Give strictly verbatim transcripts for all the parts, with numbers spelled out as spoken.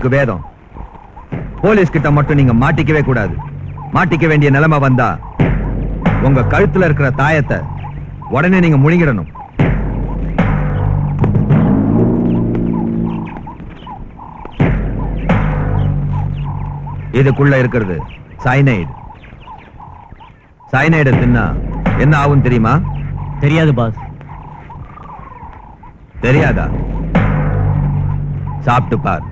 வேதம் போலீஸ் கிட்ட மட்டும் நீங்க மாட்டிக்கவே கூடாது. மாட்டிக்க வேண்டிய நிலைமை வந்தா உங்க கழுத்துல இருக்கிற தாயத்தை உடனே நீங்க முழுங்கிடணும். இதுக்குள்ள இருக்கிறது சைனைடு. சைனைடு தின்னா என்ன ஆகும் தெரியுமா? தெரியாது பாஸ். தெரியாதா? சாப்பிட்டு பார்.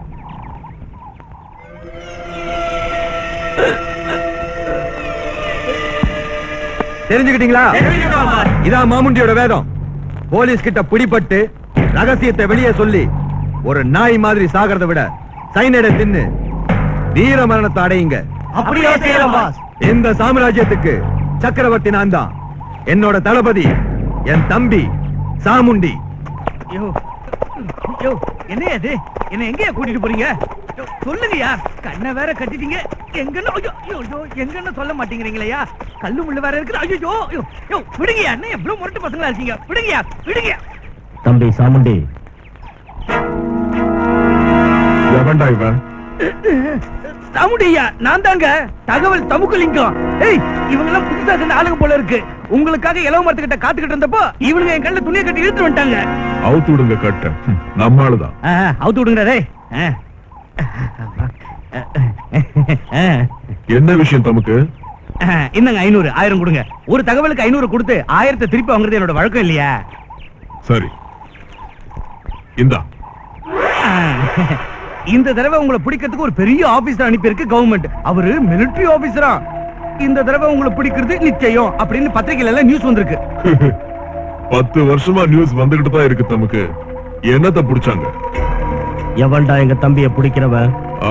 தெரிஞ்சுக்கிட்டீங்களா? இதான் மாமுண்டியோட வேதம். போலீஸ் கிட்ட பிடிபட்டு ரகசியத்தை வெளியே சொல்லி ஒரு நாய் மாதிரி சாகிறத விட சைனைடை தின்னு வீர மரணத்தை அடையுங்க. அப்படியே செய்யலாம் பாஸ். இந்த சாம்ராஜ்யத்துக்கு சக்கரவர்த்தி நான் தான். என்னோட தளபதி என் தம்பி சாமுண்டி. என்ன அது? என்ன எங்கயா கூட்டிட்டு போறீங்க? சொல்லுங்கயா. கண்ணை வேற கட்டிட்டீங்க. எங்கன்னு எங்கன்னு சொல்ல மாட்டேங்கிறீங்களா? கல்லு முள்ளு வேற இருக்கு. ஐயோ விடுங்கயா. என்ன எவ்வளவு முரட்டு பசங்களா இருக்கீங்க? விடுங்கயா விடுங்க. தம்பி சாமுண்டி. எவன்டா இவன்? சாமுண்டியா நான் தாங்க. தகவல் தமுக்குலிங்கம். ஏய் இவங்க எல்லாம் புதுசா சேர்ந்த ஆளுங்க போல இருக்கு. உங்களுக்காக இலவ மரத்துக்கிட்ட காத்துக்கிட்டு இருந்தப்போ இவனுங்க என் கண்ணுல துணியை கட்டி இழுத்து வந்துட்டாங்க. அவுத்து விடுங்க கட்ட. நம்மாளுதான். அவுத்து விடுங்க. டேய் என்ன விஷயம் தமக்கு? இன்னங்க ஐநூறு ஆயிரம் கொடுங்க. ஒரு தகவலுக்கு ஐநூறு கொடுத்து ஆயிரத்தை திருப்பி வாங்குறது என்னோட வழக்கம் இல்லையா? சரி இந்தா. இந்த தடவை உங்களை பிடிக்கிறதுக்கு ஒரு பெரிய ஆபீசர் அனுப்பியிருக்கு கவர்மெண்ட். அவரு மிலிட்டரி ஆபீசரா. இந்த தடவை உங்களை பிடிக்கிறது நிச்சயம் அப்படின்னு பத்திரிகையில எல்லாம் நியூஸ் வந்திருக்கு. பத்து வருஷமா நியூஸ் வந்துகிட்டு தான் இருக்கு தமக்கு. என்னத்த பிடிச்சாங்க? எவன்டா எங்க தம்பிய பிடிக்கிறவன்?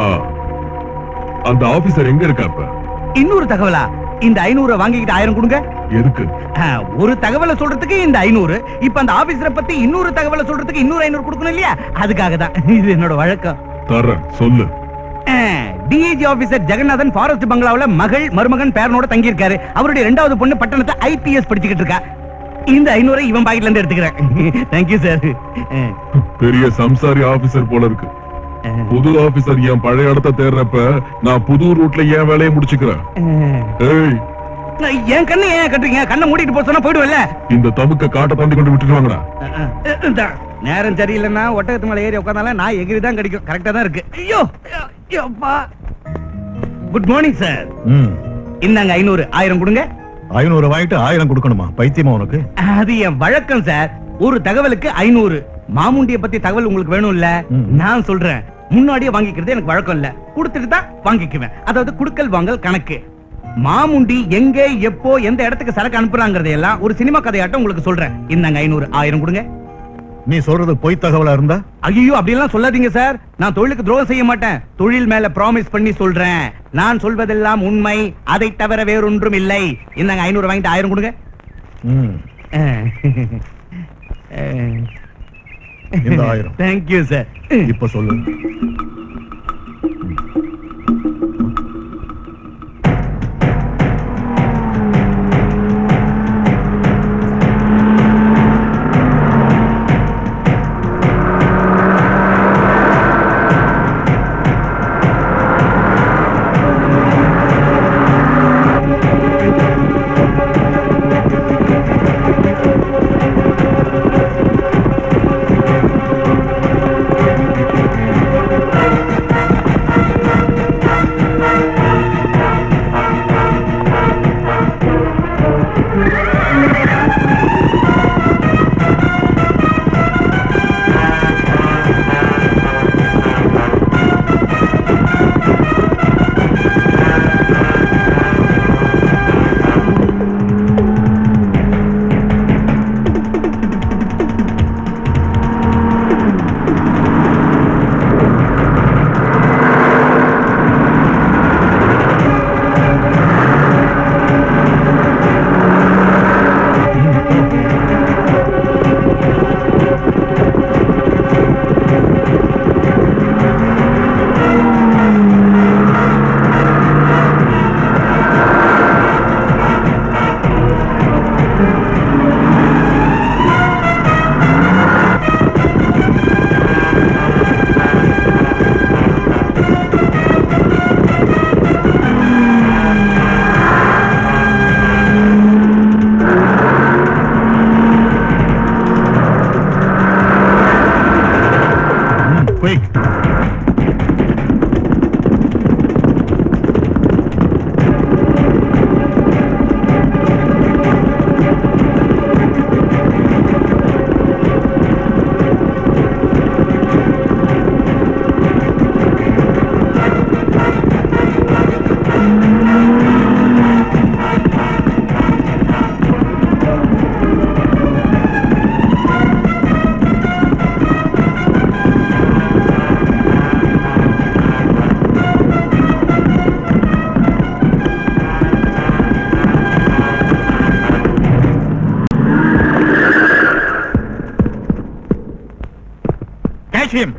அந்த ஆபீசர் எங்க இருக்காப்ப? இன்னொரு தகவலா? இந்த ஐநூறு வாங்கிக்கிட்டு ஆயிரம் கொடுங்க. எதுக்கு? ஒரு தகவலை சொல்றதுக்கு இந்த ஐநூறு. இப்ப அந்த ஆபீசரை பத்தி இன்னொரு தகவலை சொல்றதுக்கு இன்னொரு ஐநூறு கொடுக்கணும் இல்லையா? அதுக்காக தான். இது என்னோட வழக்கம். தரேன் சொல்லு. டிஐஜி ஆபீசர் ஜெகநாதன் ஃபாரஸ்ட் பங்களாவுல மகள் மருமகன் பேரனோட தங்கி இருக்காரு. அவருடைய இரண்டாவது பொண்ணு பட்டணத்தை ஐபிஎஸ் படிச்சுக்கிட்டு இருக்கா. இந்த ஐநூறு இவன் பாக்கெட்ல இருந்து எடுத்துக்கிறேன். Thank you sir. பெரிய சம்சாரி ஆபீசர் போல இருக்கு. புது ஆபீசர் என் பழைய இடத்தை தேர்றப்ப நான் புது ரூட்ல ஏன் வேலையை முடிச்சுக்கிறேன். என் கண்ணு ஏன் கட்டுறீங்க? கண்ணை மூடிட்டு போக சொன்னா போயிடுவல்ல. இந்த தமுக்க காட்டை தாண்டி கொண்டு விட்டுட்டு வாங்கடா. நேரம் சரியில்லைன்னா ஒட்டகத்து மேல ஏறி உட்கார்ந்தாலும் நான் எகிரி தான் கிடைக்கும். கரெக்டா தான் இருக்கு. ஐயோ குட் மார்னிங் சார். இந்தாங்க ஐநூறு ஆயிரம் கொடுங்க. ஐநூறு வாங்கிட்டு ஆயிரம் கொடுக்கணுமா? பைத்தியமா உனக்கு? அது என் வழக்கம் சார். ஒரு தகவலுக்கு ஐநூறு. மாமுண்டிய பத்தி தகவல் உங்களுக்கு வேணும் இல்ல? நான் சொல்றேன். முன்னாடியே வாங்கிக்கிறது எனக்கு வழக்கம் இல்ல. கொடுத்துட்டு தான் வாங்கிக்குவேன். அதாவது குடுக்கல் வாங்கல் கணக்கு. மாமுண்டி எங்க எப்போ எந்த இடத்துக்கு சரக்கு அனுப்புறாங்கறதை எல்லாம் ஒரு சினிமா கதையாட்டம் உங்களுக்கு சொல்றேன். இந்தாங்க ஐநூறு ஆயிரம் கொடுங்க. நீ சொல்றது பொய் தகவலா இருந்தா? ஐயோ அப்படி எல்லாம் சொல்லாதீங்க சார். நான் தொழிலுக்கு துரோகம் செய்ய மாட்டேன். தொழில் மேல ப்ராமிஸ் பண்ணி சொல்றேன். நான் சொல்வதெல்லாம் உண்மை. அதை தவிர வேறொன்றும் இல்லை. இந்தாங்க ஐநூறு வாங்கிட்டு ஆயிரம் கொடுங்க. இந்த ஆயிரம். Thank you sir. இப்ப சொல்லு. Catch him.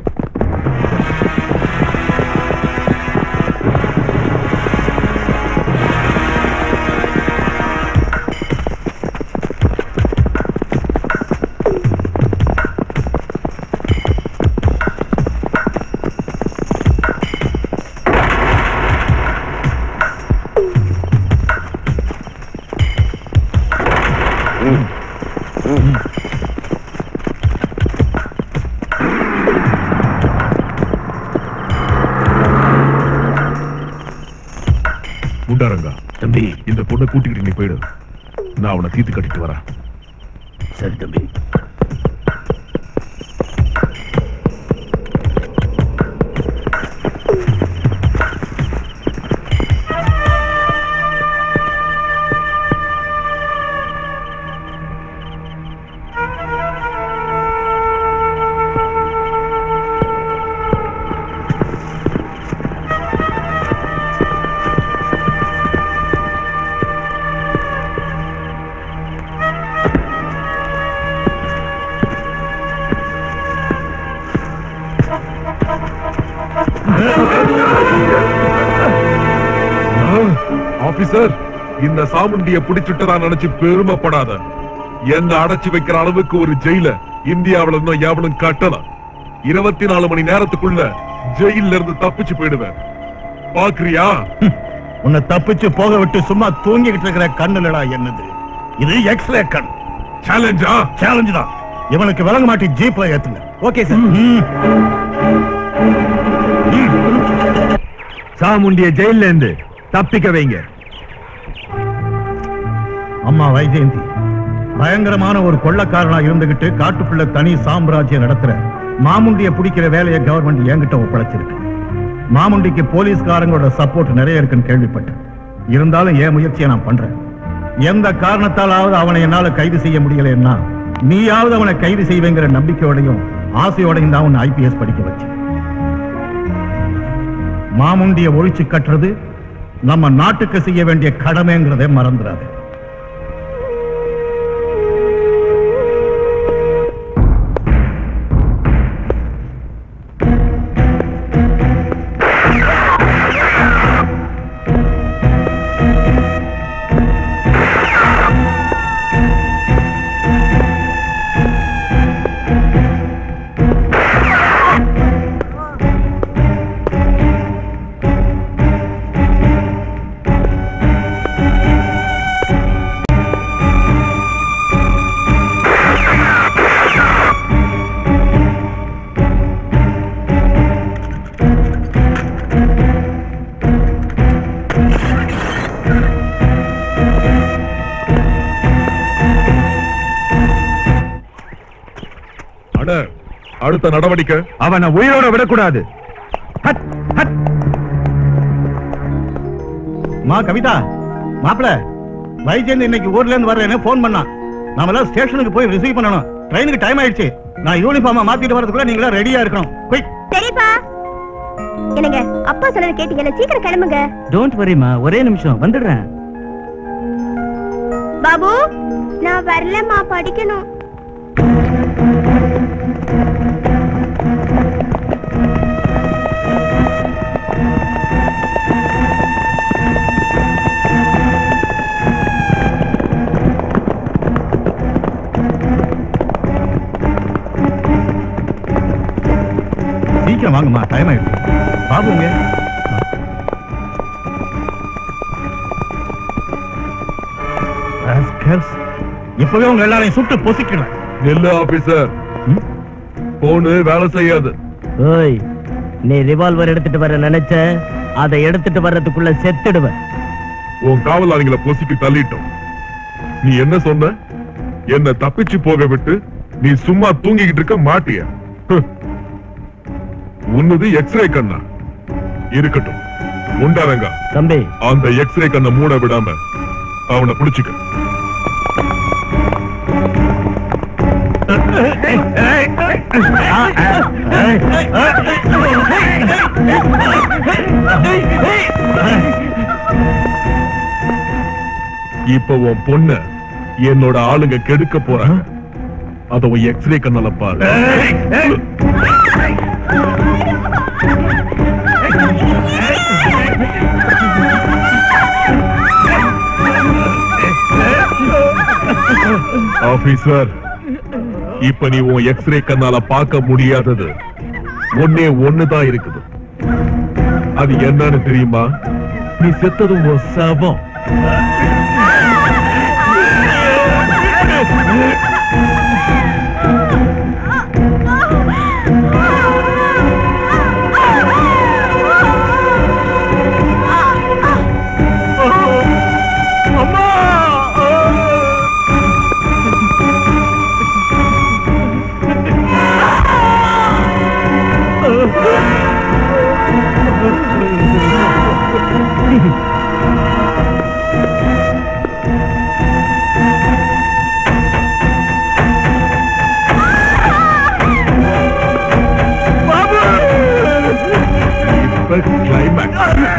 முண்டாரங்கா தம்பி, இந்த பொண்ணை கூட்டிக்கிட்டு நீ போயிடு. நான் அவனை தீர்த்து கட்டிட்டு வரேன். சரி தம்பி. ஆபீசர், இந்த சாமுண்டிய பிடிச்சுட்டதா நினைச்சு பெருமைப்படாத. என்ன அடைச்சு வைக்கிற அளவுக்கு ஒரு ஜெயில இந்தியாவில இன்னும் எவனும் கட்டலாம். இருபத்தி நாலு மணி நேரத்துக்குள்ள ஜெயில இருந்து தப்பிச்சு போயிடுவேன். பாக்குறியா? உன்னை தப்பிச்சு போக விட்டு சும்மா தூங்கிக்கிட்டு இருக்கிற கண்ணுலடா என்னது இது? எக்ஸ்ரே கண். சேலஞ்சா? சேலஞ்சு தான். இவனுக்கு விளங்க மாட்டி ஜீப்ல ஏத்துங்க. Okay sir. சாமுண்டிய ஜெயில இருந்து தப்பிக்க வைங்க. அம்மா வைஜெயந்தி பயங்கரமான ஒரு கொள்ளக்காரனா இருந்துகிட்டு காட்டுக்குள்ள தனி சாம்ராஜ்யம் நடத்துற மாமுண்டிய பிடிக்கிற வேலையை கவர்மெண்ட் என்கிட்ட ஒப்படைச்சிருக்கு. மாமுண்டிக்கு போலீஸ்காரங்களோட சப்போர்ட் நிறைய இருக்குன்னு கேள்விப்பட்டேன். இருந்தாலும் என் முயற்சியை நான் பண்றேன். எந்த காரணத்தாலாவது அவனை என்னால கைது செய்ய முடியலன்னா நீயாவது அவனை கைது செய்வேங்கிற நம்பிக்கையோடையும் ஆசையோடையும் தான் உன்னை ஐபிஎஸ் படிக்க வச்சு. மாமுண்டிய ஒழிச்சு கட்டுறது நம்ம நாட்டுக்கு செய்ய வேண்டிய கடமைங்கிறதே மறந்துடாது. அடுத்த நடவடிக்கை அவனை உயிரோட விடக்கூடாது. மா கவிதா, மாப்பிள வைஜெயந்த் இன்னைக்கு ஊர்ல இருந்து வர்றேன்னு போன் பண்ணான். நாம எல்லாம் ஸ்டேஷனுக்கு போய் ரிசீவ் பண்ணணும். ட்ரெயினுக்கு டைம் ஆயிடுச்சு. நான் யூனிஃபார்மா மாத்திட்டு வரதுக்குள்ள நீங்க எல்லாம் ரெடியா இருக்கணும். குயிக். சரிப்பா. என்னங்க அப்பா சொல்றத கேட்டீங்கல, சீக்கிரம் கிளம்புங்க. டோன்ட் வரிமா, ஒரே நிமிஷம் வந்துடுறேன். பாபு, நான் வரலமா, படிக்கணும். சீக்கிரம் வாங்கம்மா, டைம் ஆயிடுச்சு. பாபுங்க இப்பவே உங்க எல்லாரையும் சுட்டு பொசிக்கிறேன். இல்ல ஆபீசர், போனு வேலை செய்யாது. ஓய், நீ ரிவால்வர் எடுத்துட்டு வர நினைச்ச, அதை எடுத்துட்டு வர்றதுக்குள்ள செத்துடுவேன். உன் காவலாளிகளை பொசிக்கு தள்ளிட்டோம். நீ என்ன சொன்ன? என்ன தப்பிச்சு போக விட்டு நீ சும்மா தூங்கிக்கிட்டு இருக்க மாட்டிய? உன்னது எக்ஸ்ரே கண்ணா இருக்கட்டும். உண்டாரங்க தம்பி, அந்த எக்ஸ்ரே கண்ணை மூட விடாம அவனை பிடிச்சுக்க. இப்ப உன் பொண்ண என்னோட ஆளுங்க கெடுக்க போறாங்க. அத எக்ஸ்ரே கண்ணால பாரு. ஆபீசர், இப்ப நீ உன் எக்ஸ்ரே கண்ணால பார்க்க முடியாதது ஒன்னே ஒண்ணுதான் இருக்குது. அது என்னன்னு தெரியுமா? நீ செத்ததும் ஒரு சவம். Climax.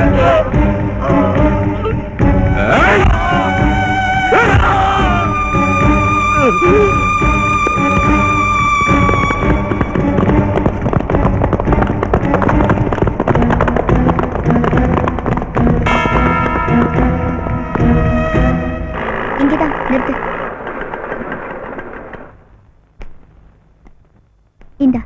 இங்கதான் நிறுத்து. இந்தா.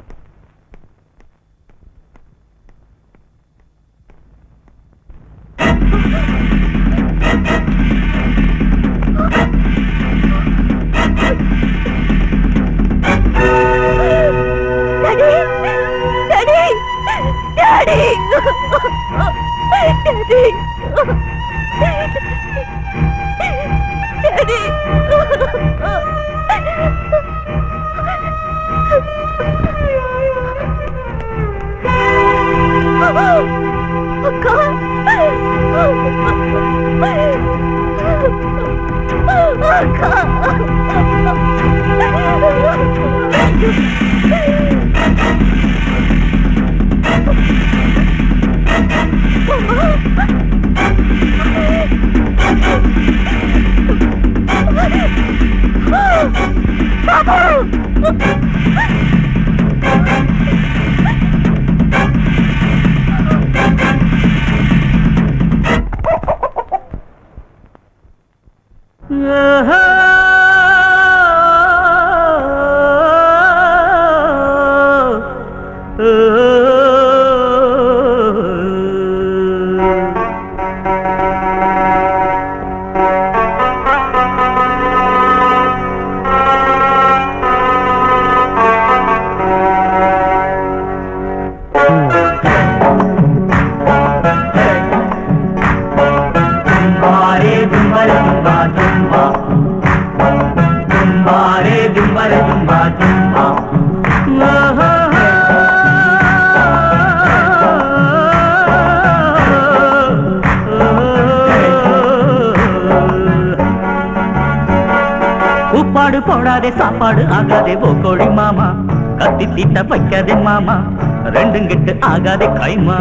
போடாதே சாப்பாடு ஆகாதே ஓ கோழி மாமா, கத்தி தீட்ட வைக்காதே மாமா, ரெண்டும் கெட்டு ஆகாதே கைமா.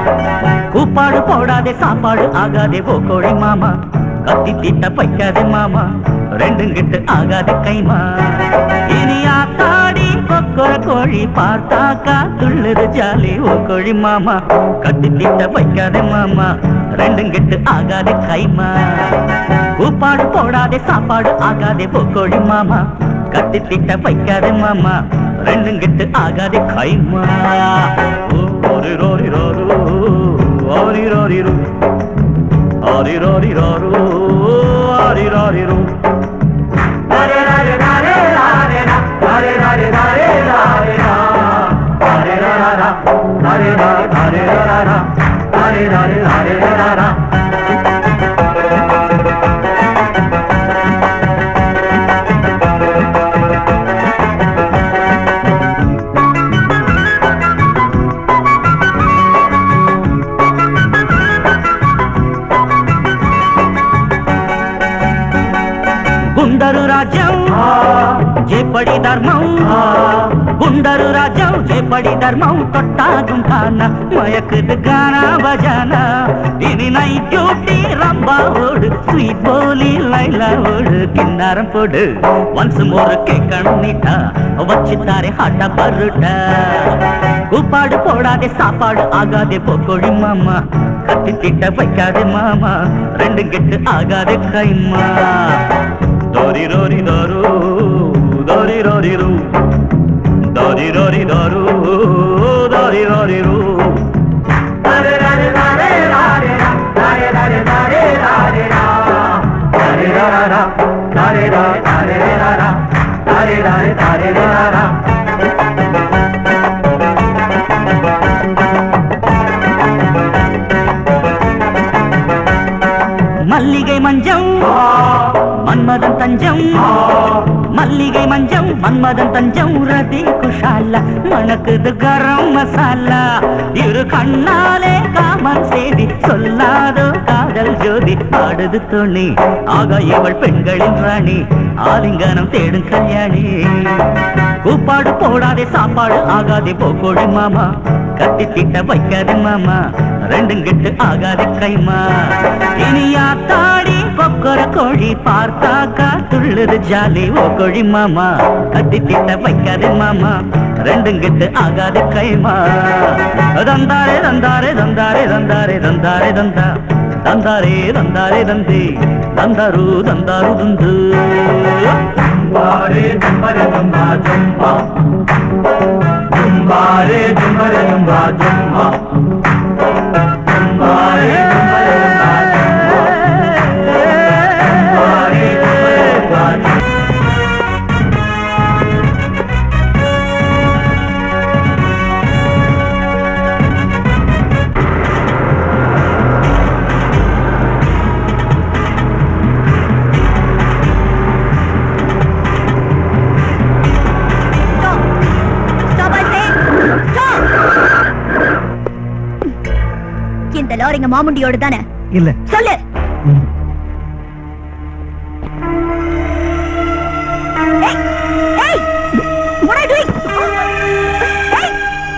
கூப்பாடு போடாதே சாப்பாடு ஆகாதே ஓ கோழி மாமா, கத்தி தீட்ட வைக்காதே மாமா, ரெண்டும் கெட்டு ஆகாதே கைமா. இனி ஆத்தாடி கொக்கர கோழி பார்த்தாக்கா துள்ளுது ஜாலி ஓ கோழி மாமா, கத்தி தீட்ட வைக்காதே மாமா, ரெண்டும் கெட்டு ஆகாதே கைமா. கூப்பாடு போடாதே சாப்பாடு ஆகாதே ஓ கோழி மாமா, கத்தி தீட்ட வைக்காதே மாமா, ரெண்டும் கெட்டு ஆகாதே கைமா. ஓரி ரோரி ரோரு ஓரி ரோரி ரூ ஓரி ரோரி ரோரு ஓரி ரோரி ரூ. ரே ரே ரே ரே ரே ரே ரே ரே ரே ரே ரே ரே ரே ரா ரா ரே ரே ரே ரே ரா ரே ரே ரே ரே ரா ரா. ధర్మం గుండరు రాజ్యం చేపడి ధర్మం తొట్టాகும் కాన మయకుదు గానా బజానా ఇని నై డ్యూటీ రంబా ఓడు స్వీట్ బోలీ లైలా ఓడు కిన్నారం పోడు వన్స్ మోర్ కేకణ్ణిట వచ్చితారే హట పరుట கூப்பாடு போடாதே சாப்பாடு ஆகாதே போக்கோடி மாமா கட்டி திட்ட வைக்காதே மாமா ரெண்டு கெட்டு ஆகாதே கைமா தோரி ரோரி தோரு தோரி ரோரி ரூ தோரி ரோரி தோரு தோரி ரோரி ரூ தாரே ராரே ராரே ராரே ராரே ராரே ராரே ராரே ராரே ராரா தாரே ராரே தாரே ராரா தாரே ராரே தாரே ராரா மல்லிகை மஞ்சம் மன்மதன் தஞ்சம் மல்லிகை மஞ்சம் மன்மதன் தஞ்சம் ரதி குஷால மணக்குது கரம் மசாலா இரு கண்ணாலே காமன் செய்தி சொல்லாதோ காதல் ஜோதி ஆடுது துணி ஆக இவள் பெண்களின் ராணி ஆலிங்கனம் தேடும் கல்யாணி கூப்பாடு போடாதே சாப்பாடு ஆகாதே போக்கோடி மாமா கட்டி திட்ட வைக்காதே மாமா ரெண்டும் கெட்டு ஆகாதே கைமா இனியா தாடி கொக்கர கோழி பார்த்தாக்கா துள்ளுது ஜாலி ஓ கோழி மாமா கட்டி திட்ட வைக்காதே மாமா ரெண்டும் கெட்டு ஆகாதே கைமா தந்தாரே தந்தாரே தந்தாரே தந்தாரே தந்தாரே தந்தா தந்தாரே தந்தாரே தந்தி தந்தாரு தந்தாரு துந்து தும்பாரே தும்பரே தும்பா தும்பா தும்பாரே தும்பரே தும்பா தும்பா தும்பாரே தும்பரே தும்பா தும்பாரே தும்பரே தும்பா இந்த லாரிங்க மாமுண்டியோட தானே? இல்ல. சொல்லு. ஏய் ஏய் what are you doing? ஏய்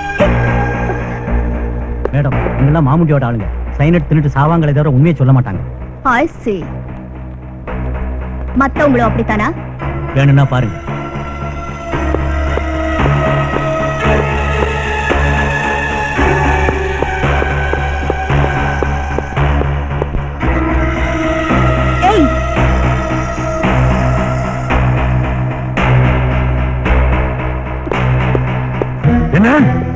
மேடம் இவங்கெல்லாம் மாமுண்டியோட ஆளுங்க. சைனட் தின்னுட்டு சாவாங்களே தவிர உண்மையை சொல்ல மாட்டாங்க. I see. மத்தவங்களும் அப்படித்தானா? வேணும்னா பாருங்க. என்ன?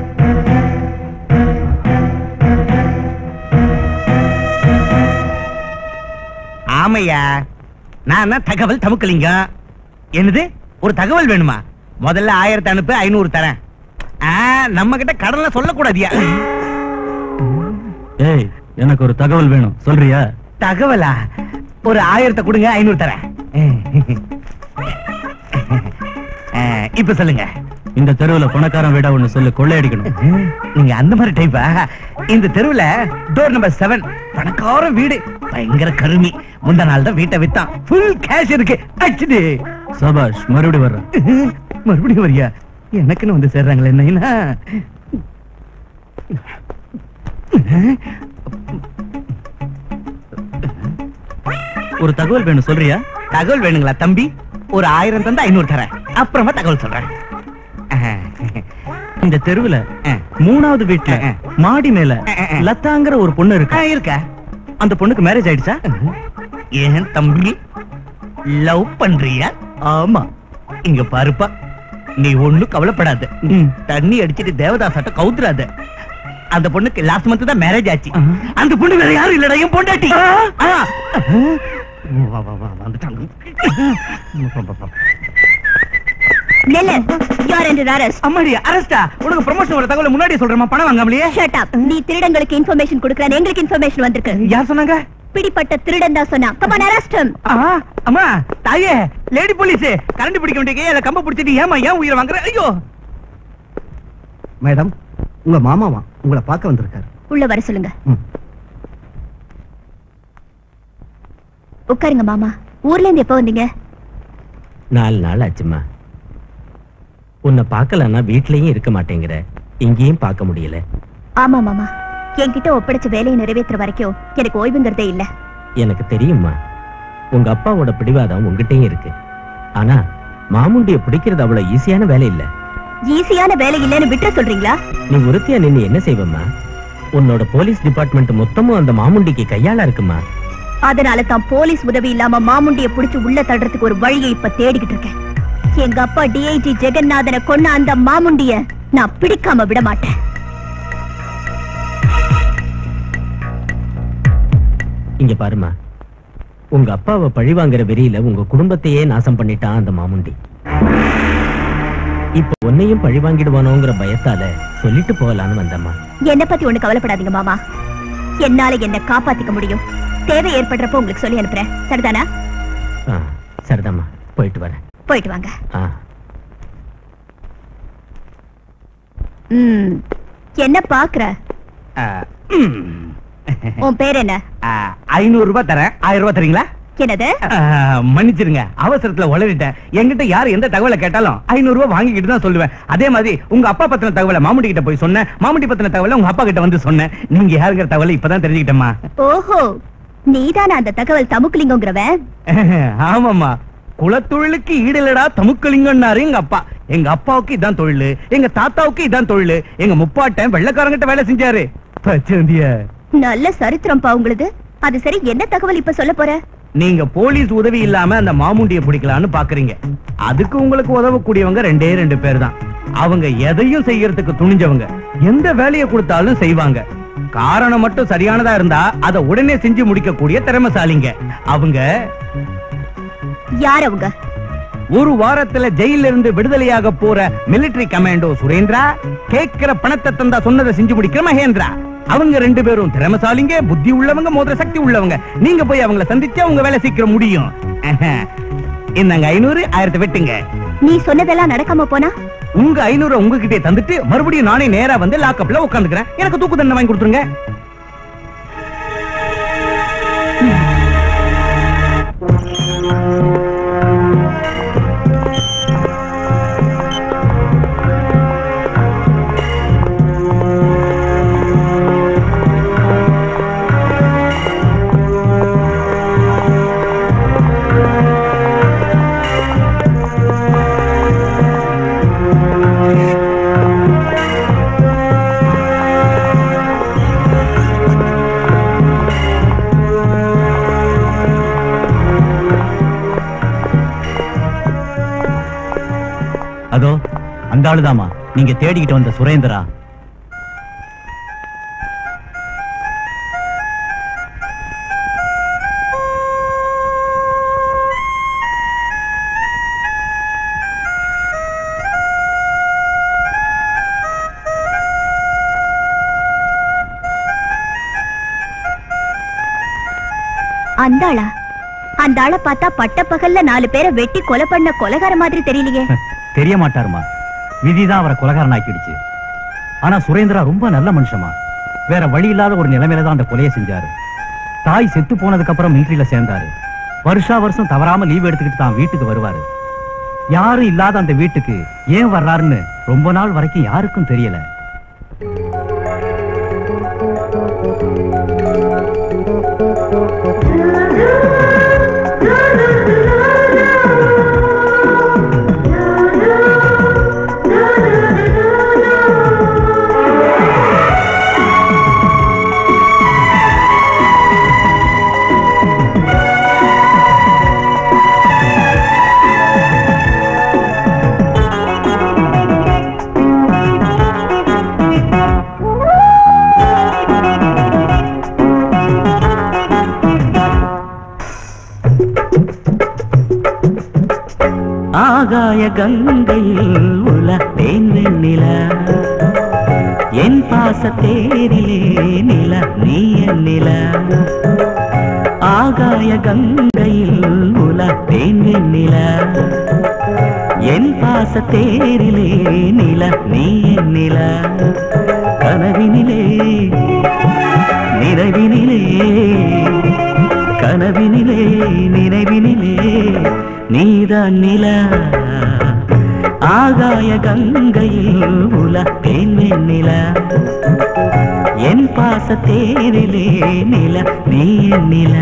ஆமையா, நான் தகவல் தமுக்கலிங்க. என்னது ஒரு தகவல் வேணுமா? முதல்ல ஆயிரத்தி அனுப்பு, ஐநூறு தரேன். நம்ம கிட்ட கடன்ல சொல்லக்கூடாதியா? ஏய், எனக்கு ஒரு தகவல் வேணும், சொல்றியா? தகவலா? ஒரு ஆயிரத்தை கொடுங்க, ஐநூறு தரேன். இப்ப சொல்லுங்க. இந்த தெருவுல பணக்காரன் வீடா ஒண்ணு சொல்லு, கொள்ளையடிக்கணும். நீங்க அந்த மாதிரி டைப்பா? இந்த தெருவுல டோர் நம்பர் செவன் பணக்காரன் வீடு, பயங்கர கருமி. முந்த நாள் தான் வீட்டை வித்தான், ஃபுல் கேஷ் இருக்கு. அச்சுது சபாஷ், மறுபடியும் வர்றேன். மறுபடியும் வரியா? எனக்குன்னு வந்து சேர்றாங்களே என்ன? ஒரு தகவல் வேணும், சொல்றியா? தகவல் வேணுங்களா தம்பி? ஒரு ஆயிரம் தந்து ஐநூறு தரேன், அப்புறமா தகவல் சொல்றேன். இந்த தெருவுல மூணாவது வீட்டுல மாடி மேல லதாங்கிற ஒரு பொண்ணு இருக்கா? இருக்கா? அந்த பொண்ணுக்கு மேரேஜ் ஆயிடுச்சா? ஏன் தம்பி லவ் பண்றியா? ஆமா. இங்க பாருப்பா, நீ ஒண்ணு கவலைப்படாத. தண்ணி அடிச்சிட்டு தேவதாசாட்ட கவுத்துறாத. அந்த பொண்ணுக்கு லாஸ்ட் மந்த் தான் மேரேஜ் ஆச்சு. அந்த பொண்ணு வேற யாரும் இல்லடா, என் பொண்டாட்டி. வந்துட்டாங்க. நெல்ல யார் என்று அரஸ்ட். அம்மாடி அரஸ்டா? உனக்கு ப்ரமோஷன் வர தகவல் முன்னாடியே சொல்றேன், பணம் வாங்காமலையே. Shut up. நீ திருடங்களுக்கு இன்ஃபர்மேஷன் கொடுக்கறேன், எங்களுக்கு இன்ஃபர்மேஷன் வந்திருக்கு. யார் சொன்னாங்க? பிடிப்பட்ட திருடன் தான் சொன்னா. Come on arrest him. அம்மா தாயே, லேடி போலீஸ், கரண்ட் பிடிக்க வேண்டிய கையில கம்ப பிடிச்சிட்டு ஏமா ஏன் உயிரை வாங்குற? ஐயோ மேடம், உங்க மாமாவா உங்களை பார்க்க வந்திருக்காரு. உள்ள வர சொல்லுங்க. உட்காருங்க மாமா. ஊர்ல இருந்து எப்ப வந்தீங்க? நாலு நாள் ஆச்சுமா. உன்னை பார்க்கலன்னா வீட்லயும் இருக்க மாட்டேங்கிற, இங்கேயும் பார்க்க முடியல. ஆமா மாமா, என்கிட்ட ஒப்படைச்ச வேலையை நிறைவேற்றுற வரைக்கும் எனக்கு ஓய்வுங்கிறதே இல்ல. எனக்கு தெரியுமா, உங்க அப்பாவோட பிடிவாதம் உங்ககிட்டயும் இருக்கு. ஆனா மாமுண்டிய பிடிக்கிறது அவ்வளவு ஈஸியான வேலை இல்ல. ஈஸியான வேலை இல்லன்னு விட்டு சொல்றீங்களா? நீ ஒருத்தியா நின்னு என்ன செய்வம்மா? உன்னோட போலீஸ் டிபார்ட்மெண்ட் மொத்தமும் அந்த மாமுண்டிக்கு கையாள இருக்குமா? அதனால தான் போலீஸ் உதவி இல்லாம மாமுண்டிய புடிச்சு உள்ள தள்ளுறதுக்கு ஒரு வழியை இப்ப தேடிக்கிட்டு இருக்கேன். எங்க அப்பா டிஐஜி ஜெகநாதனை கொன்ன அந்த மாமுண்டிய நான் பிடிக்காம விட மாட்டேன். இங்க பாருமா, உங்க அப்பாவை பழிவாங்கிற வெறியில உங்க குடும்பத்தையே நாசம் பண்ணிட்டான் அந்த மாமுண்டி. இப்ப உன்னையும் பழி வாங்கிடுவானோங்கிற பயத்தால சொல்லிட்டு போகலான்னு வந்தம்மா. என்ன பத்தி ஒண்ணு கவலைப்படாதீங்க மாமா, என்னால என்ன காப்பாத்திக்க முடியும். தேவை ஏற்படுறப்ப உங்களுக்கு சொல்லி அனுப்புறேன். சரிதானா? சரிதாம்மா, போயிட்டு வரேன். போயிட்டு வாங்க. என்ன பாக்குற? உன் பேர் என்ன? ஐநூறு ரூபாய் தரேன், ஆயிரம் ரூபாய் தரீங்களா? என்னது? மன்னிச்சிருங்க, அவசரத்துல உளறிட்டேன். என்கிட்ட யாரு எந்த தகவலை கேட்டாலும் ஐநூறு ரூபாய் வாங்கிக்கிட்டு தான் சொல்லுவேன். அதே மாதிரி உங்க அப்பா பத்தின தகவலை மாமுண்டி கிட்ட போய் சொன்னேன், மாமுண்டி பத்தின தகவலை உங்க அப்பா கிட்ட வந்து சொன்னேன். நீங்க யாருங்கிற தகவலை இப்பதான் தெரிஞ்சுக்கிட்டேமா. ஓஹோ, நீதான அந்த தகவல் தமுக்குலிங்கங்கிறவன்? ஆமாமா, குலத்தொழிலுக்கு ஈடுலடா தமுக்குலிங்கன்னாரு எங்க அப்பா. எங்க அப்பாவுக்கு இதான் தொழில், எங்க தாத்தாவுக்கு இதான் தொழில். எங்க முப்பாட்டன் வெள்ளக்காரங்கிட்ட வேலை செஞ்சாரு. நல்ல சரித்திரம்பா உங்களுது. அது சரி, என்ன தகவல் இப்ப சொல்ல போற? நீங்க போலீஸ் உதவி இல்லாம அந்த மாமுண்டிய பிடிக்கலான்னு பாக்குறீங்க. அதுக்கு உங்களுக்கு உதவக்கூடியவங்க ரெண்டே ரெண்டு பேர் தான். அவங்க எதையும் செய்யறதுக்கு துணிஞ்சவங்க, எந்த வேலையை கொடுத்தாலும் செய்வாங்க. காரணம் மட்டும் சரியானதா இருந்தா அதை உடனே செஞ்சு முடிக்கக்கூடிய திறமைசாலிங்க. அவங்க யார்? அவங்க ஒரு வாரத்துல ஜெயில இருந்து விடுதலையாக போற மிலிட்டரி கமாண்டோ சுரேந்திரா, கேட்கிற பணத்தை தந்தா சொன்னதை செஞ்சு முடிக்கிற மகேந்திரா. அவங்க ரெண்டு பேரும் திறமைசாலிங்க, புத்தி உள்ளவங்க, மோதிர சக்தி உள்ளவங்க. நீங்க போய் அவங்களை சந்திச்சா உங்க வேலை சீக்கிரம் முடியும். இந்தாங்க ஐநூறு, ஆயிரத்தை வெட்டுங்க. நீ சொன்னதெல்லாம் நடக்காம போனா உங்க ஐநூறு உங்ககிட்டே தந்துட்டு மறுபடியும் நானே நேரா வந்து லாக்அப்ல உட்காந்துக்கிறேன். எனக்கு தூக்கு தண்டனை வாங்கி கொடுத்துருங்க. அதோ அந்த ஆளுதாமா நீங்க தேடிக்கிட்டு வந்த சுரேந்திரா. அந்த ஆளா? அந்த ஆளை பார்த்தா பட்ட பகல்ல நாலு பேரை வெட்டி கொலை பண்ண கொலைகார மாதிரி தெரியலையே. தெரிய மாட்டாருமா, விதிதான் அவரை கொலைகாரன் ஆக்கிடுச்சு. ஆனா சுரேந்திரா ரொம்ப நல்ல மனுஷமா. வேற வழி இல்லாத ஒரு நிலைமையில தான் அந்த கொலையை செஞ்சாரு. தாய் செத்து போனதுக்கு அப்புறம் மிலிட்டரியில சேர்ந்தாரு. வருஷா வருஷம் தவறாம லீவ் எடுத்துக்கிட்டு தான் வீட்டுக்கு வருவாரு. யாரும் இல்லாத அந்த வீட்டுக்கு ஏன் வர்றாருன்னு ரொம்ப நாள் வரைக்கும் யாருக்கும் தெரியல. ஆகாய கங்கையில் உலத்தேன் வெண்ணிலா, என் பாச தேரிலே நில நீ நில. ஆகாய கங்கையில் உலத்தேன் வெண்ணிலா, என் பாச தேரிலே நில நீ நில. கனவினிலே நினைவினிலே, கனவினிலே நினைவினிலே நீதான் நில. ஆகாய கங்கையில் உலகேன் வெண்ணில என் பாச தேரிலே நில நீ நில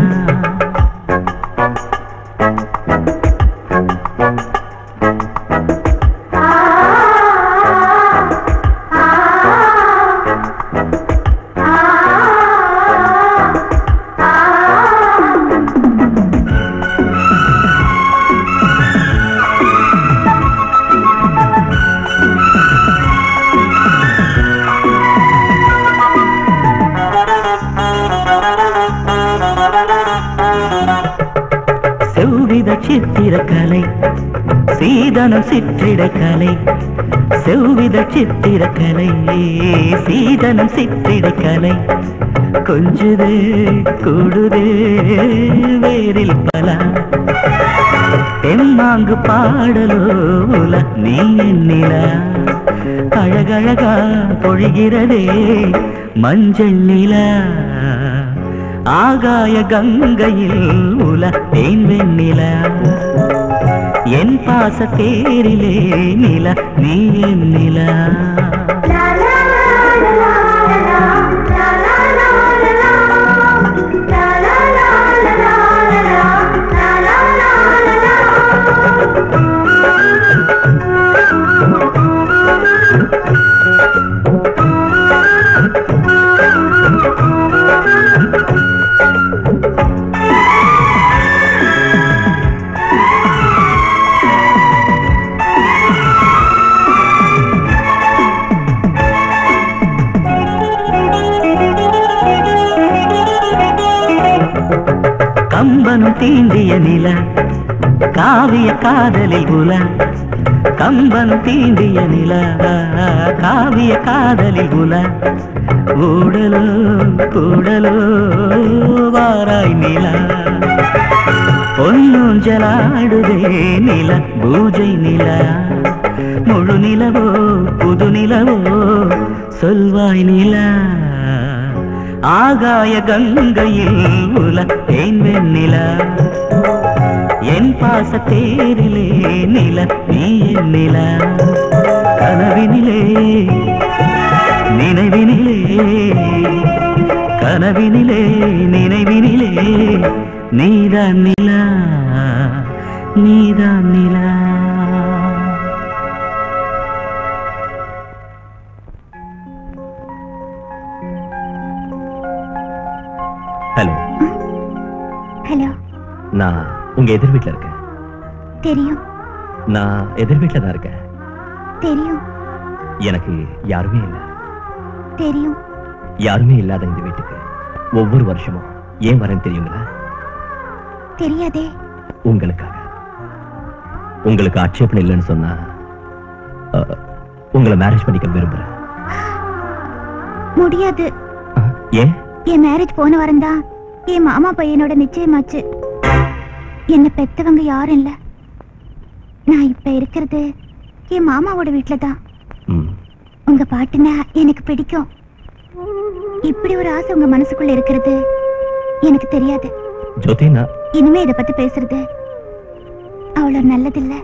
சித்திரக்கலை சீதனம் சிற்றிடக்கலை செவ்வித சித்திரக்கலை சீதனம் சிற்றிடக்கலை கொஞ்சுது கூடுது வேரில் பல தெம்மாங்கு பாடலோல நீ நில அழகழகா பொழிகிறதே மஞ்சள் நிலா ஆகாய கங்கையில் உலகேன் வெண்ணில என் பாச தேரிலே நில நீ நில கம்பனும் தீண்டிய நில காவிய காதலில் உல கம்பனும் தீண்டிய நில காவிய காதலில் உல ஊடலோ கூடலோ வாராய் நில பொன்னூஞ்சலாடுதே நில பூஜை நில முழு நிலவோ புது நிலவோ சொல்வாய் நில ஆகாய கங்கையில் உலகேன் வெண்ணில என் பாச தேரிலே நில நீ நில கனவினிலே நினைவினிலே கனவினிலே நினைவினிலே நீதான் நில நீதான் நில ஹலோ ஹலோ நான் உங்க எதிர் வீட்டுல இருக்கேன். தெரியும். நான் எதிர் வீட்டுல தான் இருக்கேன். தெரியும். எனக்கு யாருமே இல்ல. தெரியும். யாருமே இல்லாத இந்த வீட்டுக்கு ஒவ்வொரு வருஷமும் ஏன் வரேன்னு தெரியுங்களா? தெரியாதே. உங்களுக்காக. உங்களுக்கு ஆட்சேபணம் இல்லைன்னு சொன்னா உங்களை மேரேஜ் பண்ணிக்க விரும்புறேன். முடியாது. ஏன்? என் மேரேஜ் போன வாரம் தான் என் மாமா பையனோட நிச்சயமாச்சு. என்ன பெத்தவங்க யாரும் இல்ல. நான் இப்ப இருக்கிறது என் மாமாவோட வீட்டுல தான். உங்க பாட்டுனா எனக்கு பிடிக்கும். இப்படி ஒரு ஆசை உங்க மனசுக்குள்ள இருக்கிறது எனக்கு தெரியாது. ஜோதினா, இனிமே இத பத்தி பேசுறது அவ்வளவு நல்லதில்ல.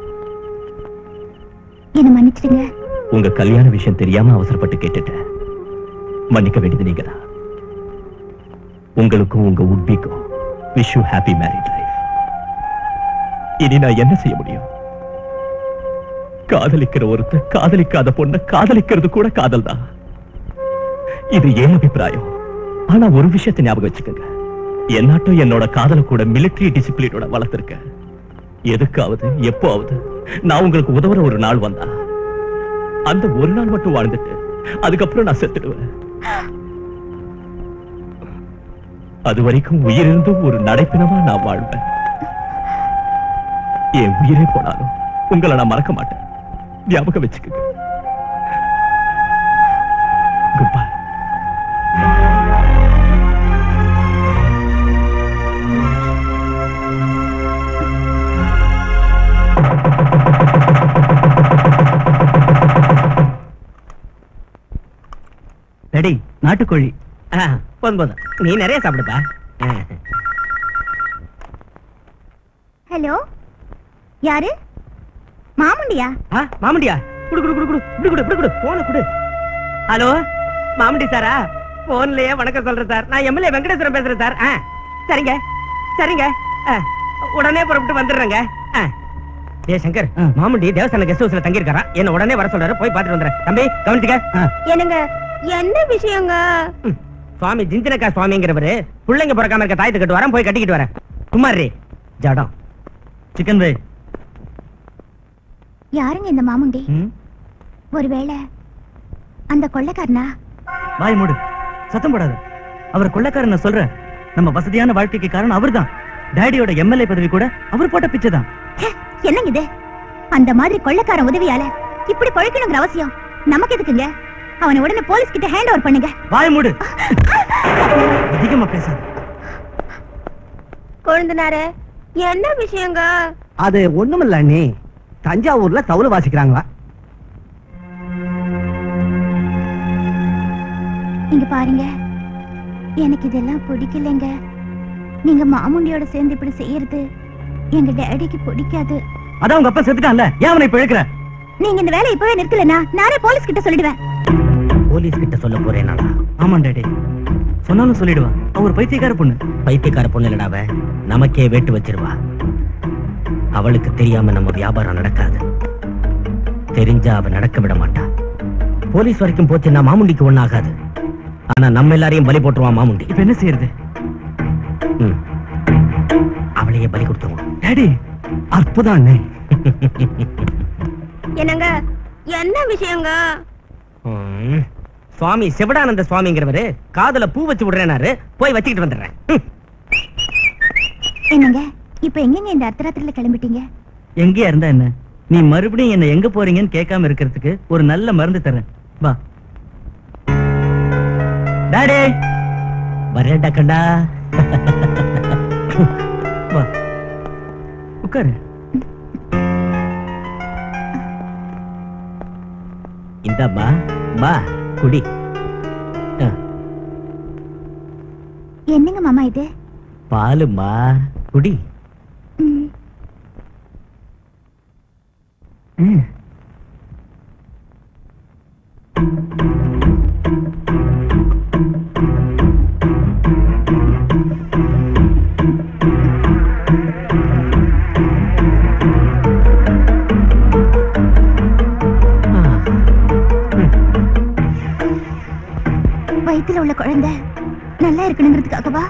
என்ன மன்னிச்சிடுங்க. உங்க கல்யாண விஷயம் தெரியாம அவசரப்பட்டு கேட்டுட்டேன். மன்னிக்க வேண்டியது நீங்கதான். உங்களுக்கும் உங்க உட்பிக்கும் wish you happy married life. இனி நான் என்ன செய்ய முடியும்? காதலிக்கிற ஒருத்தர் காதலிக்காத பொண்ண காதலிக்கிறது கூட காதல் தான். இது ஏன் அபிப்பிராயம். ஆனா ஒரு விஷயத்தை ஞாபகம் வச்சுக்கோங்க. என்னாட்டும் என்னோட காதல கூட மிலிட்டரி டிசிப்ளினோட வளர்த்திருக்க. எதுக்காவது எப்போவது நான் உங்களுக்கு உதவுற ஒரு நாள் வந்தா அந்த ஒரு நாள் மட்டும் வாழ்ந்துட்டு அதுக்கப்புறம் நான் செத்துடுவேன். அது வரைக்கும் உயிரிருந்தும் ஒரு நடைப்பினமா நான் வாழ்வேன். என் உயிரே போனாலும் உங்களை நான் மறக்க மாட்டேன். ஞாபகம் வச்சுக்கோங்க. Good bye. ரெடி நாட்டுக்கோழி. போதும் போதும், நீ நிறைய சாப்பிடுப்பா. ஹலோ, யாரு? மாமுண்டியா? மாமுண்டியா? குடு குடு குடு குடு இப்படி குடு இப்படி குடு போன குடு. ஹலோ மாமுண்டி சாரா? போன்லயே வணக்கம் சொல்றேன் சார். நான் எம்எல்ஏ வெங்கடேஸ்வரன் பேசுறேன் சார். சரிங்க சரிங்க, உடனே புறப்பட்டு வந்துடுறேங்க. ஏ சங்கர், மாமுண்டி தேவஸ்தான கெஸ்ட் ஹவுஸ்ல தங்கி இருக்காரா, என்ன உடனே வர சொல்றாரு, போய் பாத்துட்டு வந்துறேன். தம்பி கவனிச்சுக்க. என்னங்க என்ன விஷயங்க? சுவாமி ஜிஞ்சனக்கா சுவாமிங்கிறவரு பிள்ளைங்க பிறக்காம இருக்க தாயத்தை கட்டு வரேன், போய் கட்டிக்கிட்டு வரேன். குமாரி ஜடம் சிக்கன் வே. யாருங்க இந்த மாமுண்டி? ஒருவேளை அந்த கொள்ளைக்காரனா? வாய் மூடு, சத்தம் போடாத. அவர் கொள்ளைக்காரன் சொல்ற. நம்ம வசதியான வாழ்க்கைக்கு காரணம் அவர்தான். டாடியோட எம்எல்ஏ பதவி கூட அவர் போட்ட பிச்சை தான். என்னங்க இது? அந்த மாதிரி கொள்ளைக்காரன் உதவியால இப்படி பழக்கணுங்கிற அவசியம் நமக்கு எதுக்குங்க? அவனை உடனே போலீஸ் கிட்ட ஹேண்ட் ஓவர் பண்ணுங்க. வாய் மூடு, அதிகமா பேசாத. கொழுந்தனாரே, என்ன விஷயங்க? அது ஒண்ணுமில்ல நீ தஞ்சாவூர்ல தவுளு வாசிக்கிறாங்களா? இங்க பாருங்க, எனக்கு இதெல்லாம் பிடிக்கலைங்க. நீங்க மாமுண்டியோட சேர்ந்து இப்படி செய்யறது எங்க டேடிக்கு பிடிக்காது. அதான் உங்க அப்பா செத்துட்டான்ல, ஏன் அவனை இப்ப இழுக்கிற? நீங்க இந்த வேலையை இப்பவே நிறுத்தலனா நானே போலீஸ் கிட்ட சொல்லிடுவேன். போலீஸ் கிட்ட சொல்ல போறேன் நானா? ஆமா டாடி, சொன்னாலும் சொல்லிடுவா. அவர் பைத்தியக்கார பொண்ணு. பைத்தியக்கார பொண்ணு இல்லடாவ, நமக்கே வேட்டு வச்சிருவா. அவளுக்கு தெரியாம நம்ம வியாபாரம் நடக்காது. தெரிஞ்சா அவ நடக்க விட மாட்டா. போலீஸ் வரைக்கும் போச்சுன்னா மாமுண்டிக்கு ஒண்ணு ஆகாது. ஆனா நம்ம எல்லாரையும் பலி போட்டுருவான் மாமுண்டி. இப்ப என்ன செய்யறது? அவளையே பலி கொடுத்துருவோம். டாடி அற்புதம் அண்ணே. என்னங்க என்ன விஷயங்க? சுவாமி சிவடானந்த சுவாமிங்கிறவரு காதுல பூ வச்சு விடுறேனாரு, போய் வச்சுக்கிட்டு வந்துடுறேன். என்னங்க இப்ப எங்கங்க இந்த அர்த்தராத்திரில கிளம்பிட்டீங்க? எங்கேயா இருந்தா என்ன, நீ மறுபடியும் என்ன எங்க போறீங்கன்னு கேட்காம இருக்கிறதுக்கு ஒரு நல்ல மருந்து தரேன். வா டாடி. வரேன்டா கண்டா. வா உட்காரு. இந்தம்மா மா குடி. என்னங்க மாமா இது? பாலுமா குடி. வயித்துல உள்ள குழந்தை நல்லா இருக்கணுங்கிறதுக்காகவா?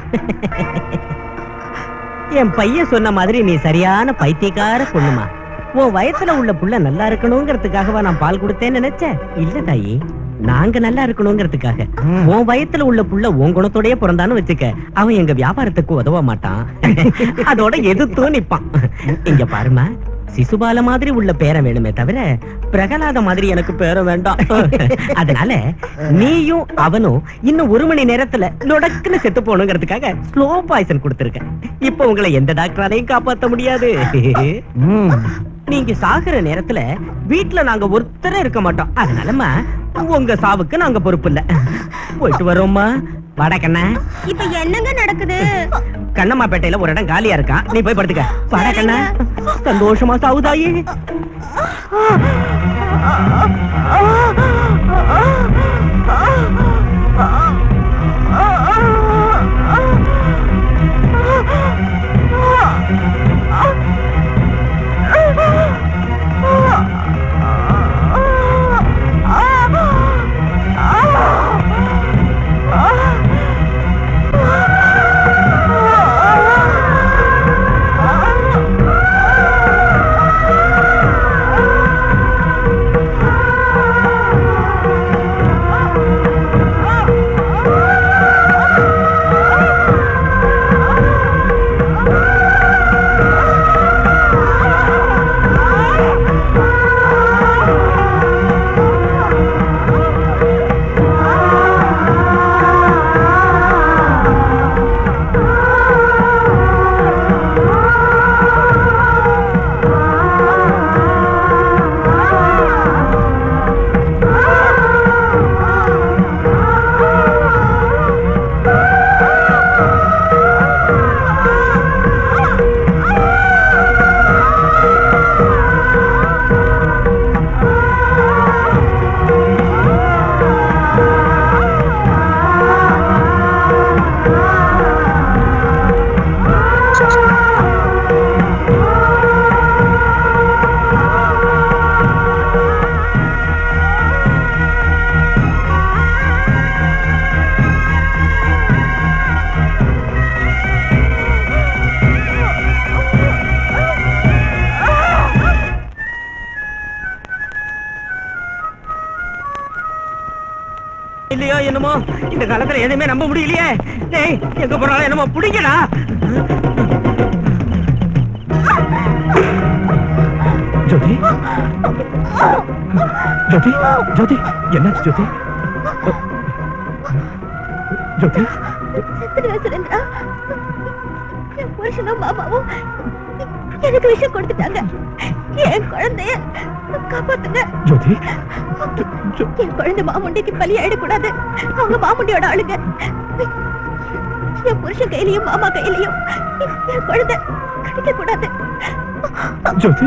என் பையன் சொன்ன மாதிரி நீ சரியான பைத்தியக்கார பொண்ணுமா. உன் வயசுல உள்ள புள்ள நல்லா இருக்கணுங்கிறதுக்காகவா நான் பால் கொடுத்தேன்னு நினைச்சேன்? இல்ல தாயி, நாங்க நல்லா இருக்கணுங்கிறதுக்காக. உன் வயத்துல உள்ள புள்ள உன் குணத்தோடய பிறந்தான்னு வச்சுக்க, அவன் எங்க வியாபாரத்துக்கு உதவ மாட்டான். அதோட எதிர்த்தும் நிப்பான். இங்க பாருமா, சிசுபால மாதிரி உள்ள பேரன் வேணுமே தவிர பிரகலாத மாதிரி எனக்கு பேரம் வேண்டாம். அதனால நீயும் அவனும் இன்னும் ஒரு மணி நேரத்துல லொடக்குன்னு செத்து போகணுங்கிறதுக்காக ஸ்லோ பாய்சன் கொடுத்திருக்க. இப்ப உங்களை எந்த டாக்டராலையும் காப்பாற்ற முடியாது. நீங்க சாகுற நேரத்துல வீட்டுல நாங்க ஒருத்தர இருக்க மாட்டோம். அதனாலமா உங்க சாவுக்கு நாங்க பொறுப்பு இல்ல. போயிட்டு வரோம்மா. வாடா கண்ணா. இப்ப என்னங்க நடக்குது? கண்ணம்மா பேட்டையில ஒரு இடம் காலியா இருக்கான், நீ போய் படுத்துக்க. வாடா கண்ணா. சந்தோஷமா சாவுதாயி. இல்லையோ என்னமோ இந்த காலத்துல எதுவுமே நம்ப முடியலையே. டேய் எங்க போறாலும் என்னமோ பிடிக்கடா. ஜோதி ஜோதி ஜோதி என்னாச்சு ஜோதி? ஜோதி சுரேந்திரா, என் புருஷனும் மாமாவும் எனக்கு விஷயம் கொடுத்துட்டாங்க. என் குழந்தைய காப்பாத்துங்க. ஜோதி என் குழந்தை மாமுண்டிக்கு பலி ஆயிடக்கூடாது. அவங்க மாமுண்டியோட ஆளுங்க. என் புருஷன் கையிலையும் மாமா கையிலையும் என் குழந்தை கிடைக்க கூடாது. ஜோதி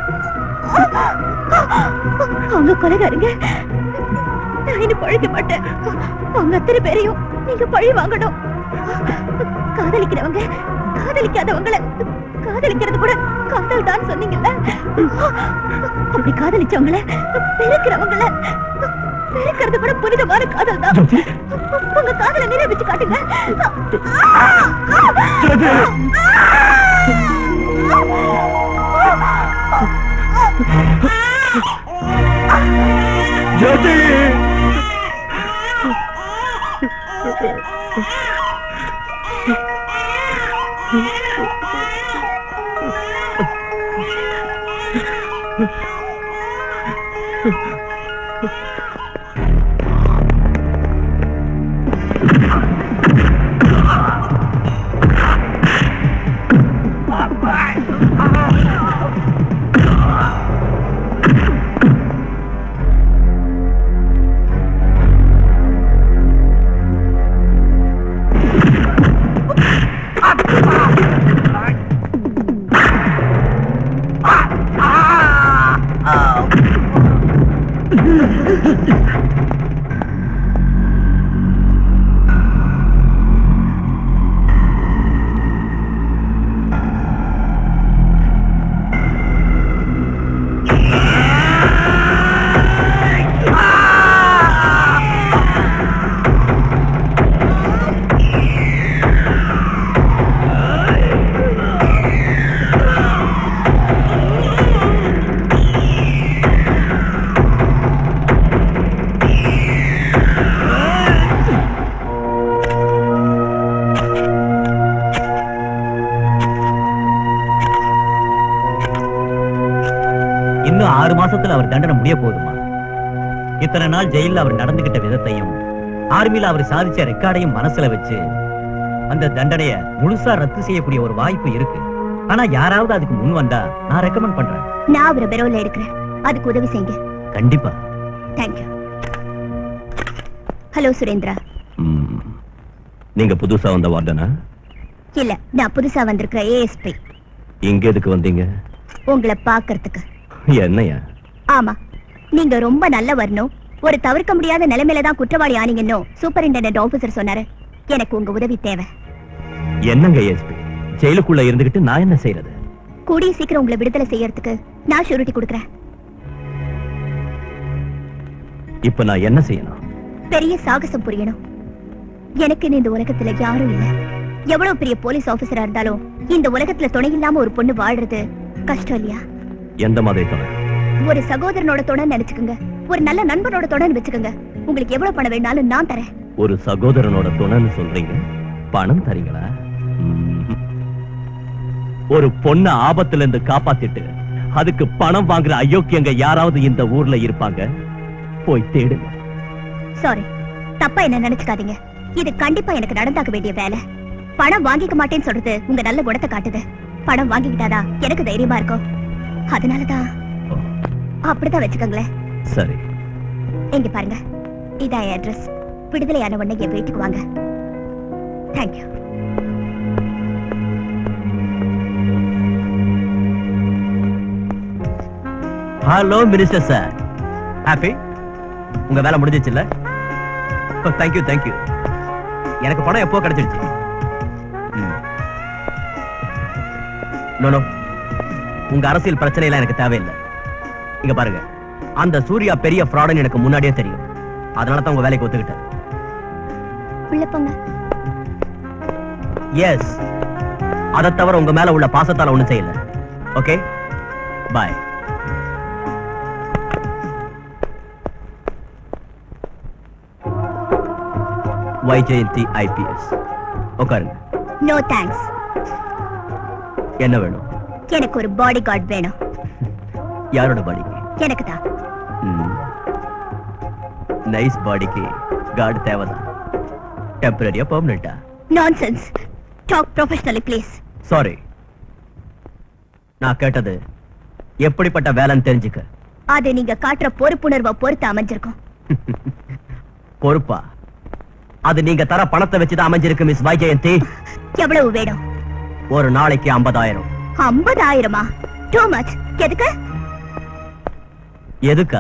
அவங்க கொலைகாரங்க. நான் இனி பழிக்க மாட்டேன். அவங்க அத்தனை பேரையும் நீங்க பழி வாங்கணும். காதலிக்கிறவங்க காதலிக்காதவங்கள காதலிக்கிறது கூட காதல் தான் சொன்னீங்கல்ல. அப்படி காதலிச்சவங்கள பெருக்கிறவங்கள பெருக்கிறது கூட புனிதமான காதல் தான். உங்க காதலை நிரூபிச்சு காட்டுங்க. ஜோதி ஆறு மாசத்துல அவர் தண்டனை முடிய போகுதுமா. இத்தனை நாள் ஜெயில அவர் நடந்துகிட்ட விதத்தையும் ஆர்மியில அவர் சாதிச்ச ரெக்கார்டையும் மனசுல வச்சு அந்த தண்டனைய முழுசா ரத்து செய்யக்கூடிய ஒரு வாய்ப்பு இருக்கு. ஆனா யாராவது அதுக்கு முன் வந்தா நான் ரெக்கமெண்ட் பண்றேன். நான் அவரை பெரோல எடுக்கிறேன். அதுக்கு உதவி செய்யுங்க. கண்டிப்பா. தேங்க்யூ. ஹலோ சுரேந்திரா. நீங்க புதுசா வந்த வார்டனா? இல்ல, நான் புதுசா வந்திருக்கிற ஏஎஸ்பி. இங்க எதுக்கு வந்தீங்க? உங்களை பாக்குறதுக்கு. என்னையா? ஆமா, நீங்க ரொம்ப நல்ல வரணும். ஒரு தவிர்க்க முடியாத நிலைமையில தான் குற்றவாளி ஆனீங்கன்னு சூப்பரிண்டெண்டன்ட் ஆபீசர் சொன்னாரு. எனக்கு உங்க உதவி தேவை. என்னங்க ஏஎஸ்பி, ஜெயிலுக்குள்ள இருந்துகிட்டு நான் என்ன செய்யறது? கூடிய சீக்கிரம் உங்களை விடுதலை செய்யறதுக்கு நான் ஷூரிட்டி கொடுக்கறேன். இப்ப நான் என்ன செய்யணும்? பெரிய சாகசம் புரியணும். எனக்கு இந்த உலகத்துல யாரும் இல்ல. எவ்வளவு பெரிய போலீஸ் ஆபீசரா இருந்தாலும் இந்த உலகத்துல துணை இல்லாம ஒரு பொண்ணு வாழ்றது கஷ்டம் இல்லையா? எந்த மாதிரி துணை? ஒரு சகோதரனோட துணை நினைச்சுக்கோங்க. ஒரு நல்ல நண்பனோட துணை வச்சுக்கோங்க. உங்களுக்கு எவ்வளவு பணம் வேணாலும் நான் தரேன். ஒரு சகோதரனோட துணைன்னு சொல்றீங்க, பணம் தரீங்களா? ஒரு பொண்ண ஆபத்துல இருந்து காப்பாத்திட்டு அதுக்கு பணம் வாங்குற அயோக்கியங்க யாராவது இந்த ஊர்ல இருப்பாங்க? போய் தேடுங்க. சாரி, தப்பா என்ன நினைச்சுக்காதீங்க. இது கண்டிப்பா எனக்கு நடந்தாக்க வேண்டிய வேலை. பணம் வாங்கிக்க மாட்டேன்னு சொல்றது உங்க நல்ல குணத்தை காட்டுது. பணம் வாங்கிக்கிட்டாதா எனக்கு தைரியமா இருக்கும். அதனாலதான் அப்படிதான் வச்சுக்கோங்களேன். சரி, இங்க பாருங்க, இதான் அட்ரஸ். விடுதலையான உடனே என் வீட்டுக்கு வாங்க. Thank you. Hello minister sir. Happy? உங்க வேலை முடிஞ்சிச்சு இல்ல? Thank you thank you. எனக்கு பணம் எப்போ கிடைச்சிருச்சு? நோ நோ, உங்க அரசியல் பிரச்சனை எல்லாம் எனக்கு தேவையில்லை. இங்க பாருங்க, அந்த சூர்யா பெரிய ஃப்ராடுன்னு எனக்கு முன்னாடியே தெரியும். அதனால தான் உங்க வேலைக்கு ஒத்துக்கிட்டேன். எஸ், அதை தவிர உங்க மேல உள்ள பாசத்தால ஒண்ணும் செய்யல. Okay, bye. வைஜெயந்தி ஐபிஎஸ். உட்காருங்க. No thanks. என்ன வேணும்? எனக்கு ஒரு பாடி கார்டு வேணும். யாரோட பாடிக்கு? எனக்கு தான். நைஸ் பாடிக்கு கார்டு தேவைதான். டெம்பரரியா பெர்மனன்ட்டா? Nonsense. Talk professionally please. Sorry, நான் கேட்டது எப்படிப்பட்ட வேலைன்னு தெரிஞ்சுக்க. அது நீங்க காட்டுற பொறுப்புணர்வை பொறுத்து அமைஞ்சிருக்கும். பொறுப்பா? அது நீங்க தர பணத்தை வச்சுதான் அமைஞ்சிருக்கு மிஸ் வைஜெயந்தி. எவ்வளவு வேணும்? ஒரு நாளைக்கு ஐம்பதாயிரம். ஐம்பதாயிரமா? Too much. எதுக்கு? எதுக்கா?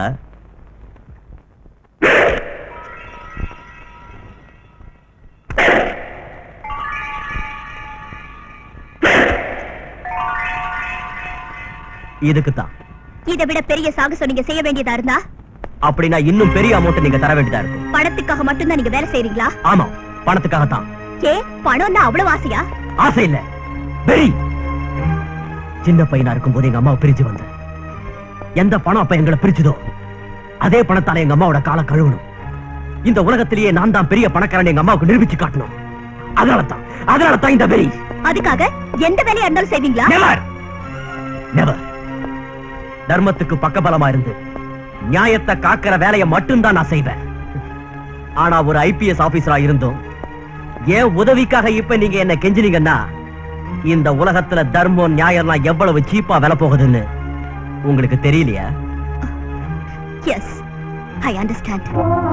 இதுக்குத்தான். இதை விட பெரிய சாகசம் நீங்க செய்ய வேண்டியதா இருந்தா? அப்படின்னா இன்னும் பெரிய அமௌண்ட் நீங்க தர வேண்டியதா இருக்கும். பணத்துக்காக மட்டும்தான் நீங்க வேலை செய்றீங்களா? ஆமா, பணத்துக்காகத்தான். ஏ, பணம்னா அவ்வளவு ஆசையா? ஆசை இல்ல, வெறி. சின்ன பையனா இருக்கும் போது எங்க அம்மாவை பிரிச்சு வந்தேன். எந்த பணம் அப்ப எங்களை பிரிச்சுதோ அதே பணத்தால எங்க அம்மாவோட காலை கழுவணும். இந்த உலகத்திலேயே நான் தான் பெரிய பணக்காரன் எங்க அம்மாவுக்கு நிரூபிச்சு காட்டணும். அதனாலதான் அதனாலதான் இந்த வெறி. அதுக்காக எந்த வேலையா இருந்தாலும் செய்வீங்களா? Never. Never. தர்மத்துக்கு பக்கபலமா இருந்து நியாயத்தை காக்கிற வேலையை மட்டும்தான் நான் செய்வேன். ஆனா ஒரு ஐபிஎஸ் ஆபீசரா இருந்தோம் ஏன் உதவிக்காக இப்ப நீங்க என்ன கெஞ்சினீங்கன்னா இந்த உலகத்துல தர்மம் நியாயம்லாம் எவ்வளவு சீப்பா விலை போகுதுன்னு உங்களுக்கு தெரியலையா? Yes, I understand.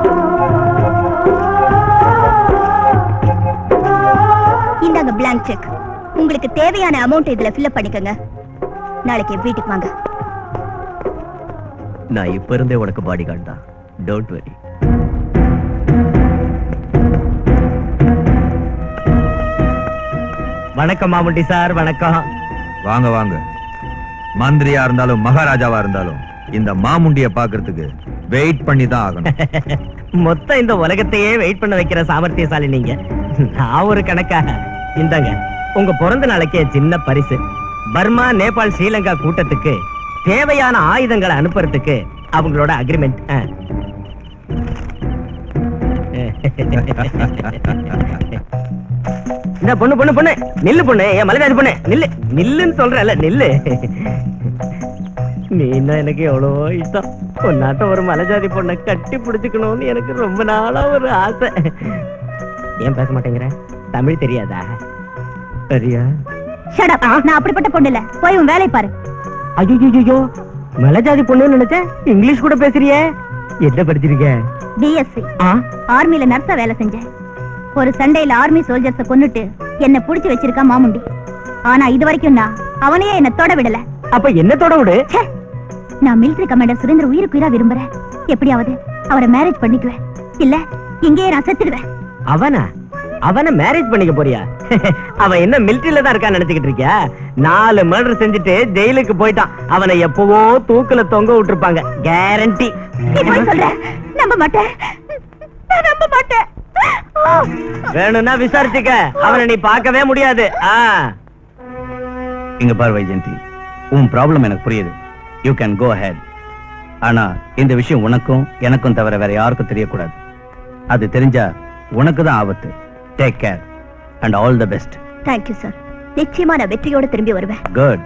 இந்தாங்க blank செக். உங்களுக்கு தேவையான அமௌண்ட் இதுல ஃபில் பண்ணிக்கங்க. நாளைக்கு வீட்டுக்கு வாங்க. நான் இப்ப இருந்தே உனக்கு பாடி கார்டு தான். Don't worry. வணக்கம் மாமுண்டி சார். வணக்கம். வாங்க வாங்க. மந்திரியா இருந்தாலும் மகாராஜாவா இருந்தாலும் இந்த மாமுண்டிய பாக்குறதுக்கு வெயிட் பண்ணி தான் ஆகணும். மொத்தம் இந்த உலகத்தையே வெயிட் பண்ண வைக்கிற சாமர்த்தியசாலி நீங்க. நான் ஒரு கணக்காக. இந்தாங்க உங்க பிறந்த நாளைக்கு சின்ன பரிசு. பர்மா, நேபாள், ஸ்ரீலங்கா கூட்டத்துக்கு தேவையான ஆயுதங்களை அனுப்புறதுக்கு அவங்களோட அக்ரிமெண்ட். இந்த பொண்ணு பொண்ணு பொண்ணு நில்லு பொண்ணு. என் மலைராஜ் பொண்ணு நில்லு. நில்லுன்னு சொல்றல, நில்லு. நீ என்ன எனக்கு எவ்வளவோ இஷ்டம். உன்னாட்ட ஒரு மலைஜாதி பொண்ணை கட்டி பிடிச்சுக்கணும்னு எனக்கு ரொம்ப நாளா ஒரு ஆசை. ஏன் பேச மாட்டேங்கிற? தமிழ் தெரியாதா? சரியா? Shut up. நான் அப்படிப்பட்ட பொண்ணு இல்ல. போய் உன் வேலையை பாரு. ஐயோ, மலைஜாதி பொண்ணுன்னு நினைச்சேன். இங்கிலீஷ் கூட பேசுறியே. என்ன படிச்சிருக்க? பிஎஸ்சி. ஆர்மில நர்ஸா வேலை செஞ்சேன். ஒரு சண்டையில ஆர்மி சோல்ஜர்ஸ கொன்னுட்டு என்ன புடிச்சு வச்சிருக்கா மாமுண்டி. ஆனா இது வரைக்கும் நான் அவனையே என்ன தொட விடல. அப்ப என்ன தொட விடு? நான் மிலிட்டரி கமாண்டர் சுரேந்திர உயிருக்கு உயிரா விரும்புறேன். எப்படியாவது அவரை மேரேஜ் பண்ணிக்குவேன். இல்ல இங்கேயே நான் செத்துடுவேன். அவனா? அவனை மேரேஜ் பண்ணிக்க போறியா? அவன் என்ன மிலிட்டரியில தான் இருக்கான்னு நினைச்சுக்கிட்டு இருக்கியா? நாலு மர்டர் செஞ்சுட்டு ஜெயிலுக்கு போயிட்டான். அவனை எப்பவோ தூக்குல தொங்க விட்டுருப்பாங்க. கேரண்டி. நம்ப மாட்டேன், நம்ப மாட்டேன். வேணும்னா விசாரிச்சுக்க. அவனை நீ பார்க்கவே முடியாது. இங்க பார் வைஜெயந்தி, உன் ப்ராப்ளம் எனக்கு புரியுது. You can go ahead. ஆனா இந்த விஷயம் உனக்கும் எனக்கும் தவிர வேற யாருக்கும் தெரியக்கூடாது. அது தெரிஞ்சா உனக்கு தான் ஆபத்து. Take care and all the best. Thank you sir. நிச்சயமா நான் வெற்றியோட திரும்பி வருவேன். Good.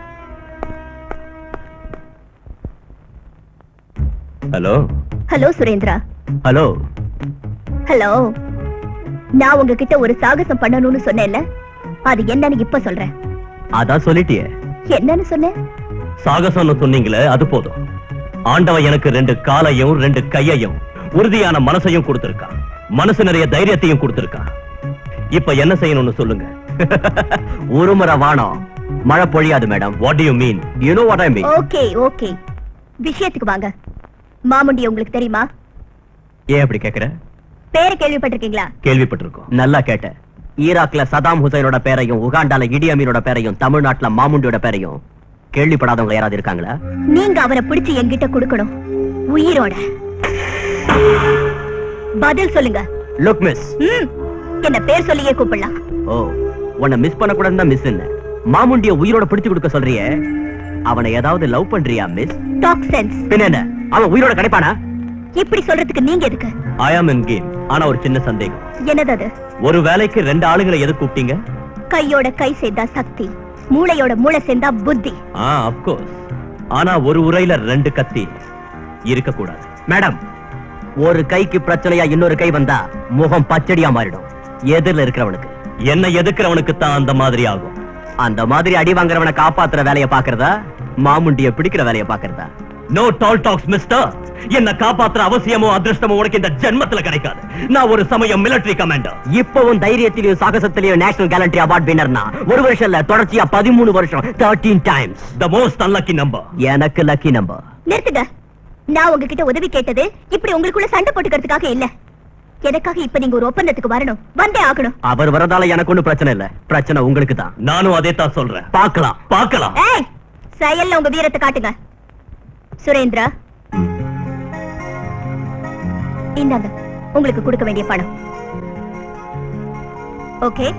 Hello. Hello Surendra. Hello. Hello. நான் உங்ககிட்ட ஒரு சாகசம் பண்ணணும்னு சொன்னேன்ல, அது என்னன்னு இப்ப சொல்றேன். அதான் சொல்லிட்டியே. என்னன்னு சொன்னேன்? சாகசம்னு சொன்னீங்களே, அது போதும். ஆண்டவன் எனக்கு ரெண்டு காலையும் ரெண்டு கையையும் உறுதியான மனசையும் கொடுத்திருக்கான். மனசு நிறைய தைரியத்தையும் கொடுத்திருக்கான். இப்ப என்ன செய்யணும்னு சொல்லுங்க. ஒரு முறை வானம் மழை பொழியாது madam. What do you mean? You know what I mean. Okay okay, விஷயத்துக்கு வாங்க. மாமுண்டி உங்களுக்கு தெரியுமா? ஏன் அப்படி கேக்குற? பேரை கேள்விப்பட்டிருக்கீங்களா? கேள்விப்பட்டிருக்கோம். நல்லா கேட்ட. ஈராக்ல சதாம் ஹுசைனோட பேரையும், உகாண்டால இடி அமீனோட பேரையும், தமிழ்நாட்டுல மாமுண்டியோட பேரையும் கேள்விப்படாதவங்க யாராவது இருக்காங்களா? நீங்க அவரை பிடிச்சு என்கிட்ட கொடுக்கணும், உயிரோட. பதில் சொல்லுங்க. லுக் மிஸ், என்ன பேர் சொல்லியே கூப்பிடலாம். ஓ, உன்னை மிஸ் பண்ண கூடாதுன்னு தான் மிஸ் இல்ல. மாமுண்டிய உயிரோட பிடிச்சு கொடுக்க சொல்றியே, அவனை ஏதாவது லவ் பண்றியா மிஸ்? Talk sense. பின்ன என்ன, அவன் உயிரோட கிடைப்பானா? இப்படி சொல்றதுக்கு நீங்க எதுக்கு? I am in game. ஆனா ஒரு சின்ன சந்தேகம். என்னது அது? ஒரு வேலைக்கு ரெண்டு ஆளுங்களை எது கூப்பிட்டீங்க? கையோட கை சேர்ந்தா சக்தி, மூளையோட மூளை சேர்ந்தா புத்தி. Ah, of course. ஆனா ஒரு உரையில ரெண்டு கத்தி இருக்க கூடாது. மேடம், ஒரு கைக்கு பிரச்சனையா இன்னொரு கை வந்தா முகம் பச்சடியா மாறிடும். எதிரில் இருக்கிறவனுக்கு, என்ன எதுக்குறவனுக்கு தான் அந்த மாதிரி ஆகும். அந்த மாதிரி அடி வாங்குறவனை காப்பாத்துற வேலையை பாக்குறதா, மாமுண்டிய பிடிக்கிற வேலையை பாக்குறதா? No tall talks mister. என்ன காப்பாத்துற அவசியமோ அதிர்ஷ்டமோ உனக்கு இந்த ஜென்மத்துல கிடைக்காது. நான் ஒரு சமயம் மிலிட்டரி கமாண்டர். இப்பவும் தைரியத்திலையும் சாகசத்திலையும் நேஷனல் கேலண்டரி அவார்ட் வின்னர்னா ஒரு வருஷம் இல்ல, தொடர்ச்சியா பதிமூணு வருஷம், thirteen times. The most unlucky number. எனக்கு லக்கி நம்பர். நிறுத்துங்க. நான் உங்ககிட்ட உதவி கேட்டது இப்படி உங்களுக்குள்ள சண்டை போட்டுக்கிறதுக்காக இல்ல. எதற்காக இப்ப நீங்க ஒரு ஒப்பந்தத்துக்கு வரணும், வந்தே ஆகணும். அவர் வரதால எனக்கு ஒண்ணும் பிரச்சனை இல்ல, பிரச்சனை உங்களுக்கு தான். நானும் அதே தான் சொல்றேன். பார்க்கலாம் பார்க்கலாம். ஏய், செயல்ல உங்க வீரத்தை காட்டுங்க. சுரேந்திரா, இந்தாங்க உங்களுக்கு கொடுக்க வேண்டிய பணம். ஓகே?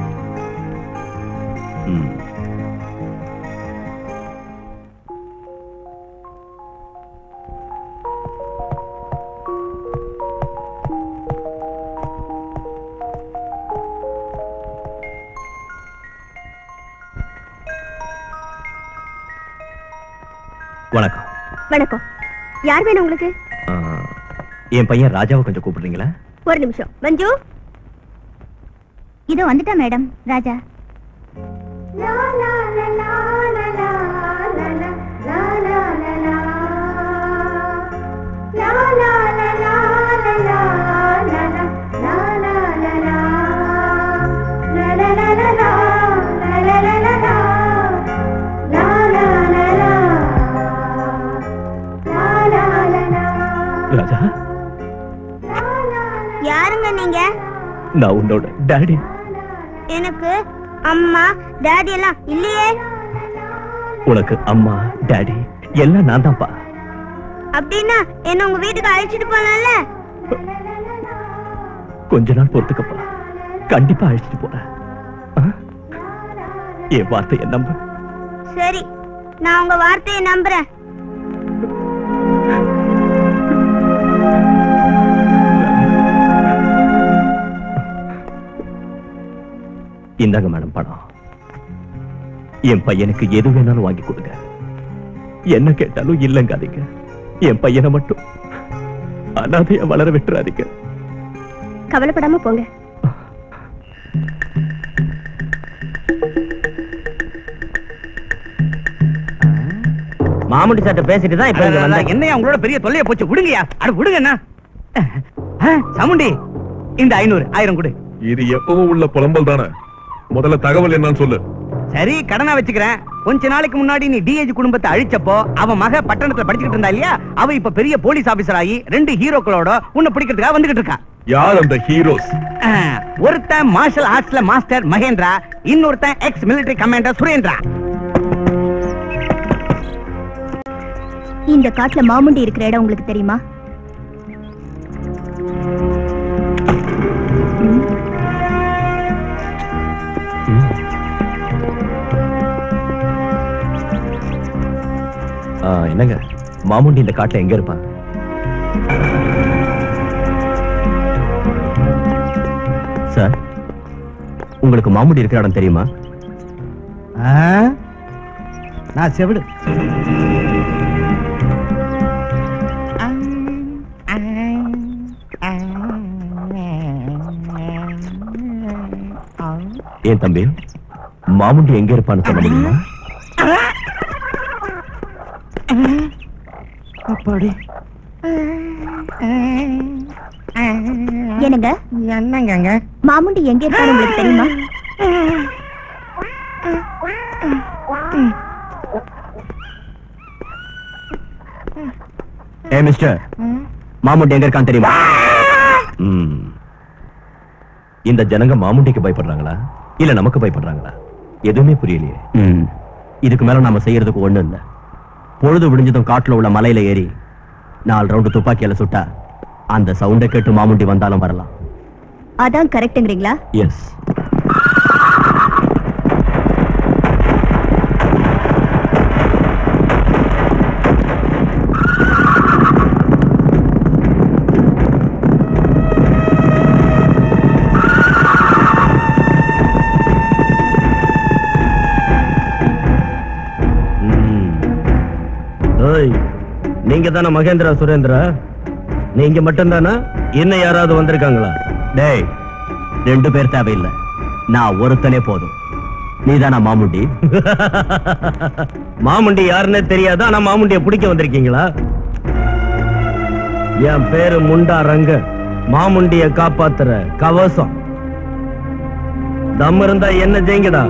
வணக்கம். வணக்கம். யார் வேணும் உங்களுக்கு? என் பையன் ராஜாவை கொஞ்சம் கூப்பிடுறீங்களா? ஒரு நிமிஷம். மஞ்சு, இதோ வந்துட்டா மேடம். ராஜா. ராஜா, யாருங்க நீங்க? நான் உன்னோட டாடி. எனக்கு அம்மா டாடி எல்லாம் இல்லையே. உனக்கு அம்மா டாடி எல்லாம் நான் தான்ப்பா. அப்படின்னா என்ன உங்க வீட்டுக்கு அழைச்சிட்டு போலாம்ல? கொஞ்ச நாள் பொறுத்துக்கப்பா, கண்டிப்பா அழைச்சிட்டு போறேன். என் வார்த்தையை நம்பு. சரி, நான் உங்க வார்த்தையை நம்புறேன். இந்தாங்க மேடம் பணம். என் பையனுக்கு எது வேணாலும் வாங்கி கொடுங்க. என்ன கேட்டாலும் இல்லங்காதீங்க. என் பையனை மட்டும் அனாதையா வளர விட்டுறாதீங்க. கவலைப்படாம போங்க. மாமுண்டி சார்ட்ட பேசிட்டு தான் இப்ப இங்க வந்தேன். என்னையா உங்களோட பெரிய தொல்லைய போச்சு? விடுங்கயா. அட விடுங்க அண்ணா. சாமுண்டி, இந்த ஐநூறு ஆயிரம் கொடு. இது எப்பவும் உள்ள புலம்பல் தானே. முதல்ல தகவல் என்னன்னு சொல்லு. சரி, கடனா வச்சுக்கிறேன். கொஞ்ச நாளைக்கு முன்னாடி நீ டிஏஜி குடும்பத்தை அழிச்சப்போ அவன் மக பட்டணத்துல படிச்சுக்கிட்டு இருந்தா இல்லையா, அவ இப்ப பெரிய போலீஸ் ஆபீசர் ஆகி ரெண்டு ஹீரோக்களோட உன்னை பிடிக்கிறதுக்காக வந்துகிட்டு இருக்கா. யார் அந்த ஹீரோஸ்? ஒருத்தன் மார்ஷல் ஆர்ட்ஸ்ல மாஸ்டர் மகேந்திரா, இன்னொருத்தன் எக்ஸ் மிலிட்டரி கமாண்டர் சுரேந்திரா. இந்த காட்டுல மாமுண்டி இருக்கிற இடம் உங்களுக்கு தெரியுமா? என்னங்க, மாமுண்டி இந்த காட்டுல எங்க இருப்பான்? சார், உங்களுக்கு மாமுண்டி இருக்கிற இடம் தெரியுமா? நான் செவிடு. ஏன் தம்பி, மாமுண்டி எங்க இருப்பான்னு சொல்ல முடியுமா? என்னங்க என்னங்க மாமுண்டி எங்க இருக்காரு உங்களுக்கு தெரியுமா? ஏ மிஸ்டர், மாமுண்டி எங்க இருக்கான்னு தெரியுமா? இந்த ஜனங்க மாமுண்டிக்கு பயப்படுறாங்களா இல்ல நமக்கு பயப்படுறாங்களா? எதுவுமே புரியலையே. இதுக்கு மேல நாம செய்யறதுக்கு ஒண்ணு இல்ல. பொழுது விடிஞ்சதும் காட்டுல உள்ள மலையில ஏறி நாலு ரவுண்டு துப்பாக்கியால சுட்டா அந்த சவுண்டை கேட்டு மாமுண்டி வந்தாலும் வரலாம். அதான் கரெக்ட்ங்கறீங்களா? எஸ். நீங்க தானே மகேந்திரா சுரேந்திரா? நீங்க மட்டும் தானா? இன்னும் யாராவது வந்திருக்காங்களா? டேய், ரெண்டு பேர் தேவையில்லை, நான் ஒருத்தனே போதும். நீதானா மாமுண்டி? மாமுண்டி யாருன்னே தெரியாது, ஆனா மாமுண்டிய பிடிக்க வந்திருக்கீங்களா? என் பேரு முண்டா ரங்க, மாமுண்டிய காப்பாத்துற கவசம். தம் இருந்தா என்ன ஜெயிங்கடா.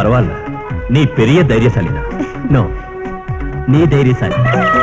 பரவாயில்ல, நீ பெரிய தைரியசாலிதான். நோ, நீ தைரியசாலி.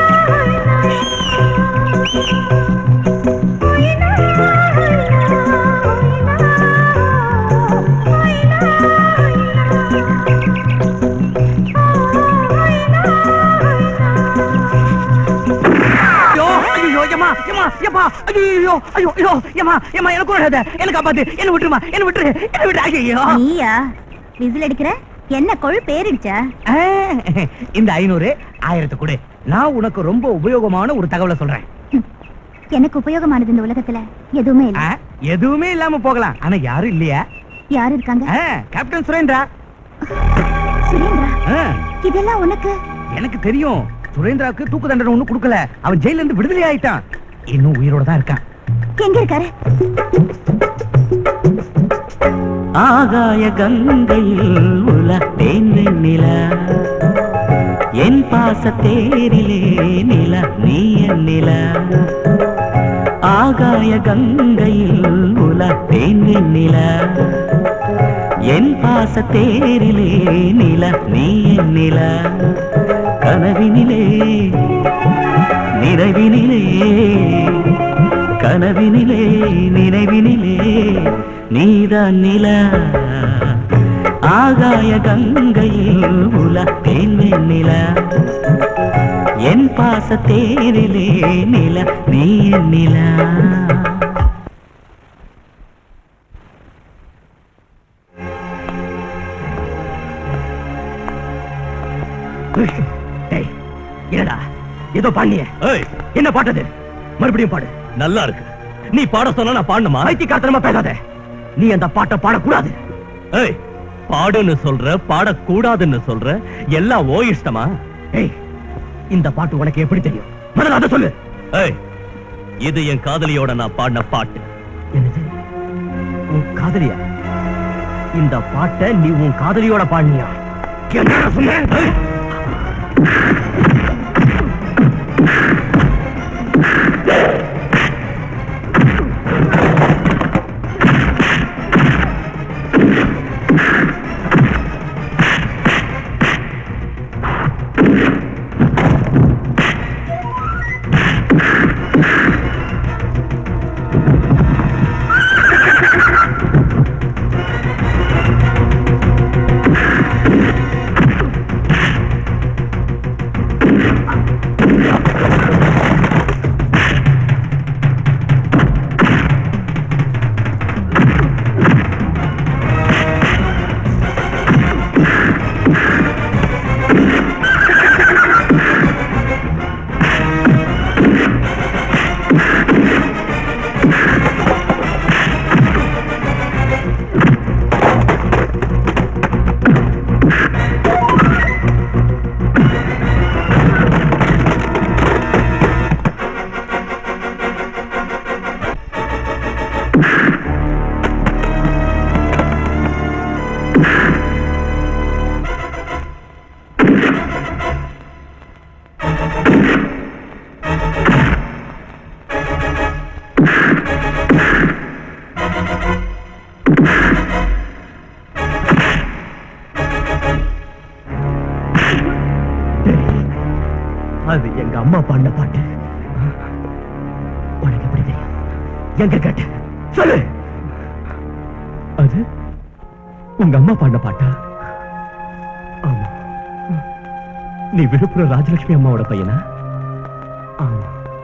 என்ன கொழு பேரிடுச்சா? இந்த ஐநூறு ஆயிரத்து கூட நான் உனக்கு ரொம்ப உபயோகமான ஒரு தகவலை சொல்றேன். எனக்கு உபயோகமானது இந்த உலகத்துல எதுவுமே இல்ல. எதுவுமே இல்லாம போகலாம், ஆனா யாரும் இல்லையா? யாரு இருக்காங்க? கேப்டன் சுரேந்திரா. சுரேந்திரா, இதெல்லாம் உனக்கு? எனக்கு தெரியும். சுரேந்திராவுக்கு தூக்கு தண்டனை ஒண்ணு கொடுக்கல, அவன் ஜெயில இருந்து விடுதலை ஆயிட்டான். இன்னும் உயிரோட தான் இருக்கான். எங்க இருக்காரு? ஆகாய கங்கையில் உலத்தேன் நிலா, என் பாச தேரிலே நில நீ என் நில. ஆகாய கங்கையில் உலத்தேன் நில, என் பாச தேரிலே நில நீ என் நில. கனவினிலே நினைவினிலே, கனவினிலே நினைவினிலே நீதான் நில. ஆகாய கங்கையில் உலத்தேன் நில, என் பாச தேரிலே நில நீ என் நில. என்னடா ஏதோ பாண்டிய? என்ன பாட்டது? மறுபடியும் பாடு. நல்லா இருக்கு. நீ பாட சொன்னா நான் பாடணுமா? ஐத்தியக்காரத்தனமா பேசாத. நீ அந்த பாட்டை பாடக்கூடாது. ஏய், பாடுன்னு சொல்ற, பாடக்கூடாதுன்னு சொல்ற, எல்லாம் ஓ இஷ்டமா? ஏய், இந்த பாட்டு உனக்கு எப்படி தெரியும்? முதல்ல அதை சொல்லு. ஏய், இது என் காதலியோட நான் பாடின பாட்டு. என்னது? உன் காதலியா? இந்த பாட்டை நீ உன் காதலியோட பாடினியா? என்ன சொன்ன? அது எங்க அம்மா பாடின பாட்டு. உனக்கு எப்படி தெரியும்? எங்க கேட்ட சொல்லு. அது உங்க அம்மா பாடின பாட்டா? ஆமா. நீ விழுப்புரம் ராஜலட்சுமி அம்மாவோட பையனா? ஆமா.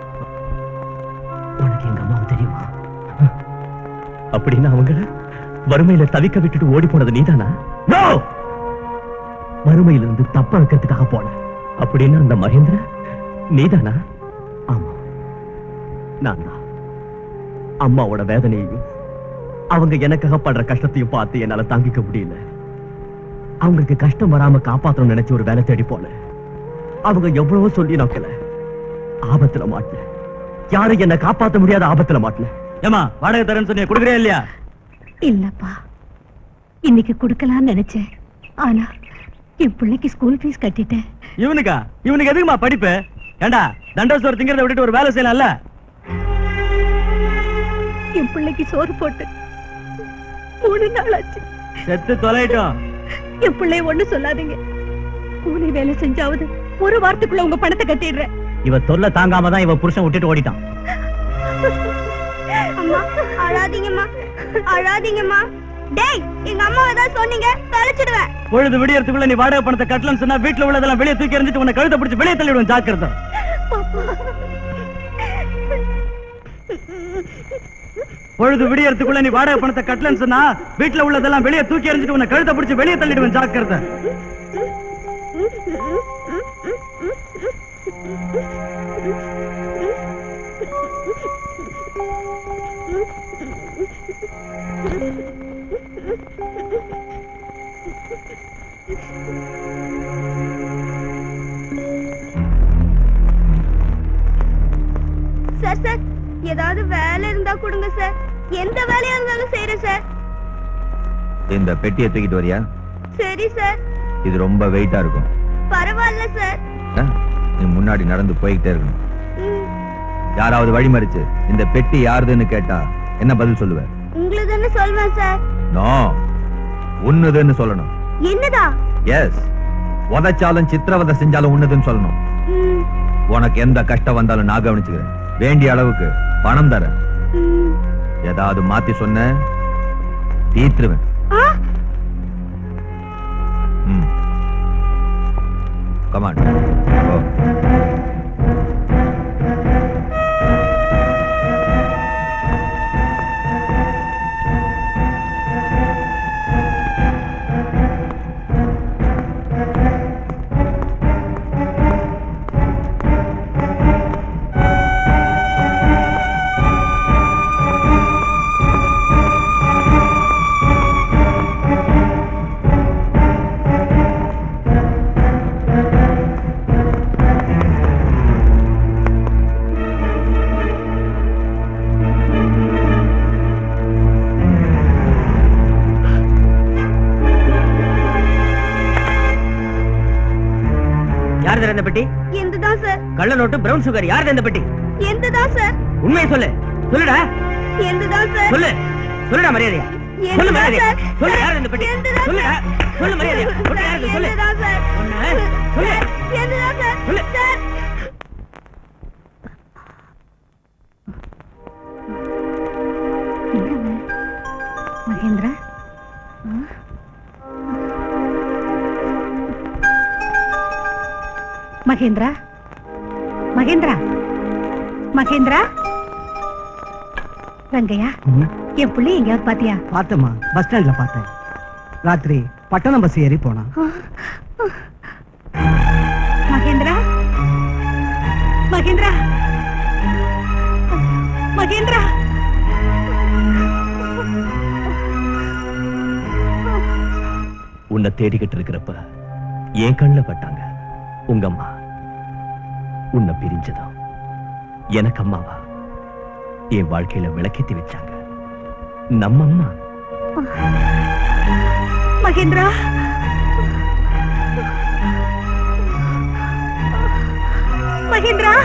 உனக்கு எங்க அம்மாவை தெரியுமா? அப்படின்னா அவங்கள வறுமையில தவிக்க விட்டுட்டு ஓடி போனது நீதானா? நோ, வறுமையிலிருந்து தப்ப வைக்கிறதுக்காக போன. அப்படின்னா அந்த மகேந்திர நீதானா? ஆமா, நான் தான். அம்மாவோட வேதனையையும் அவங்க எனக்காக படுற கஷ்டத்தையும் பார்த்து என்னால தாங்கிக்க முடியல. அவங்களுக்கு கஷ்டம் வராம காப்பாற்றணும் நினைச்சு ஒரு வேலை தேடி போல. அவங்க எவ்வளவோ சொல்லி நோக்கல, ஆபத்துல மாட்டல. யாரும் என்ன காப்பாற்ற முடியாத ஆபத்துல மாட்டல. ஏமா வாடகை தரேன்னு சொன்னிய, கொடுக்குறியா இல்லையா? இல்லப்பா, இன்னைக்கு கொடுக்கலாம்னு நினைச்சேன். ஆனா என் பிள்ளைக்கு ஸ்கூல் ஃபீஸ் கட்டிட்டேன். இவனுக்கா? இவனுக்கு எதுக்குமா படிப்பு? ஏண்டா தண்டோசோர் திங்கிறத விட்டுட்டு ஒரு வேலை செய்யலாம்ல? என் பிள்ளைக்கு சோறு போட்டு மூணு நாள் ஆச்சு. செத்து தொலைட்டோம். என் பிள்ளைய ஒண்ணு சொல்லாதீங்க. கூலி வேலை செஞ்சாவது ஒரு வாரத்துக்குள்ள உங்க பணத்தை கட்டிடுறேன். இவ தொல்லை தாங்காம தான் இவ புருஷன் விட்டுட்டு ஓடிட்டான். அம்மா அழாதீங்கம்மா, அழாதீங்கம்மா. டேய், எங்க அம்மா ஏதாவது சொன்னீங்க தொலைச்சிடுவேன். பொழுது விடியறதுக்குள்ள நீ வாடகை பணத்தை கட்டலன்னு சொன்னா வீட்டுல உள்ளதெல்லாம் வெளியே தூக்கி எறிஞ்சிட்டு உன்னை கழுத்தை பிடிச்சு வெளியே தள்ளிடுவேன். ஜாக்கிரதை. பொழுது விடியறதுக்குள்ள நீ வாடகை பணத்தை கட்டலன்னு சொன்னா வீட்டுல உள்ளதெல்லாம் வெளியே தூக்கி எறிஞ்சிட்டு உன்னை கழுத்தை பிடிச்சு வெளியே தள்ளிடுவேன். ஜாக்கிரதை. சார் சார் ஏதாவது வேலை இருந்தா கொடுங்க சார். எந்த வேலையா இருந்தாலும் செய்யறேன் சார். இந்த பெட்டியை தூக்கிட்டு வரியா? சரி சார். இது ரொம்ப வெயிட்டா இருக்கும். பரவாயில்ல சார். நீ முன்னாடி நடந்து போய்கிட்டே இருக்கணும். யாராவது வழிமறிச்சு இந்த பெட்டி யாருதுன்னு கேட்டா என்ன பதில் சொல்லுவ? உங்களுதுன்னு சொல்வேன் சார். நோ, உன்னுதுன்னு சொல்லணும். என்னதா? எஸ், உதைச்சாலும் சித்திரவதை செஞ்சாலும் உன்னுதுன்னு சொல்லணும். உனக்கு எந்த கஷ்டம் வந்தாலும் நான் கவனிச்சுக்கிறேன். வேண்டிய அளவுக்கு பணம் தரேன். ஏதாவது மாத்தி சொன்ன தீத்துருவேன். கமான். கள்ள நோட்டு பிரவுன் சுகர் யார் இந்த பெட்டி? எந்ததா சார்? உண்மையை சொல்லு. சொல்லுடா. எந்ததா சார்? சொல்லு. சொல்லுடா மரியாதையா. சொல்லு மரியாதையா. சொல்லு யார் இந்த பெட்டி? சொல்லுடா. சொல்லு மரியாதையா. சொல்லு யார் சொல்லு. எந்ததா சார்? சொல்லு. எந்ததா சார்? சொல்லு. சார். மகேந்திரா, மகேந்திரா, மகேந்திரா, மகேந்திரா. ரங்கையா, என் பிள்ளை எங்கேயாவது பாத்தியா? பார்த்தமா, பஸ் ஸ்டாண்ட்ல பார்த்தேன். ராத்திரி பட்டணம் பஸ் ஏறி போனா. மகேந்திரா, மகேந்திரா, மகேந்திரா. உன்னை தேடிக்கிட்டு இருக்கிறப்ப என் கண்ணுல பட்டாங்க உங்க அம்மா. உன்னை பிரிஞ்சதும் எனக்கு அம்மாவா என் வாழ்க்கையில விளக்கேத்தி வச்சாங்க நம்ம அம்மா. மகேந்திரா, மகேந்திரா,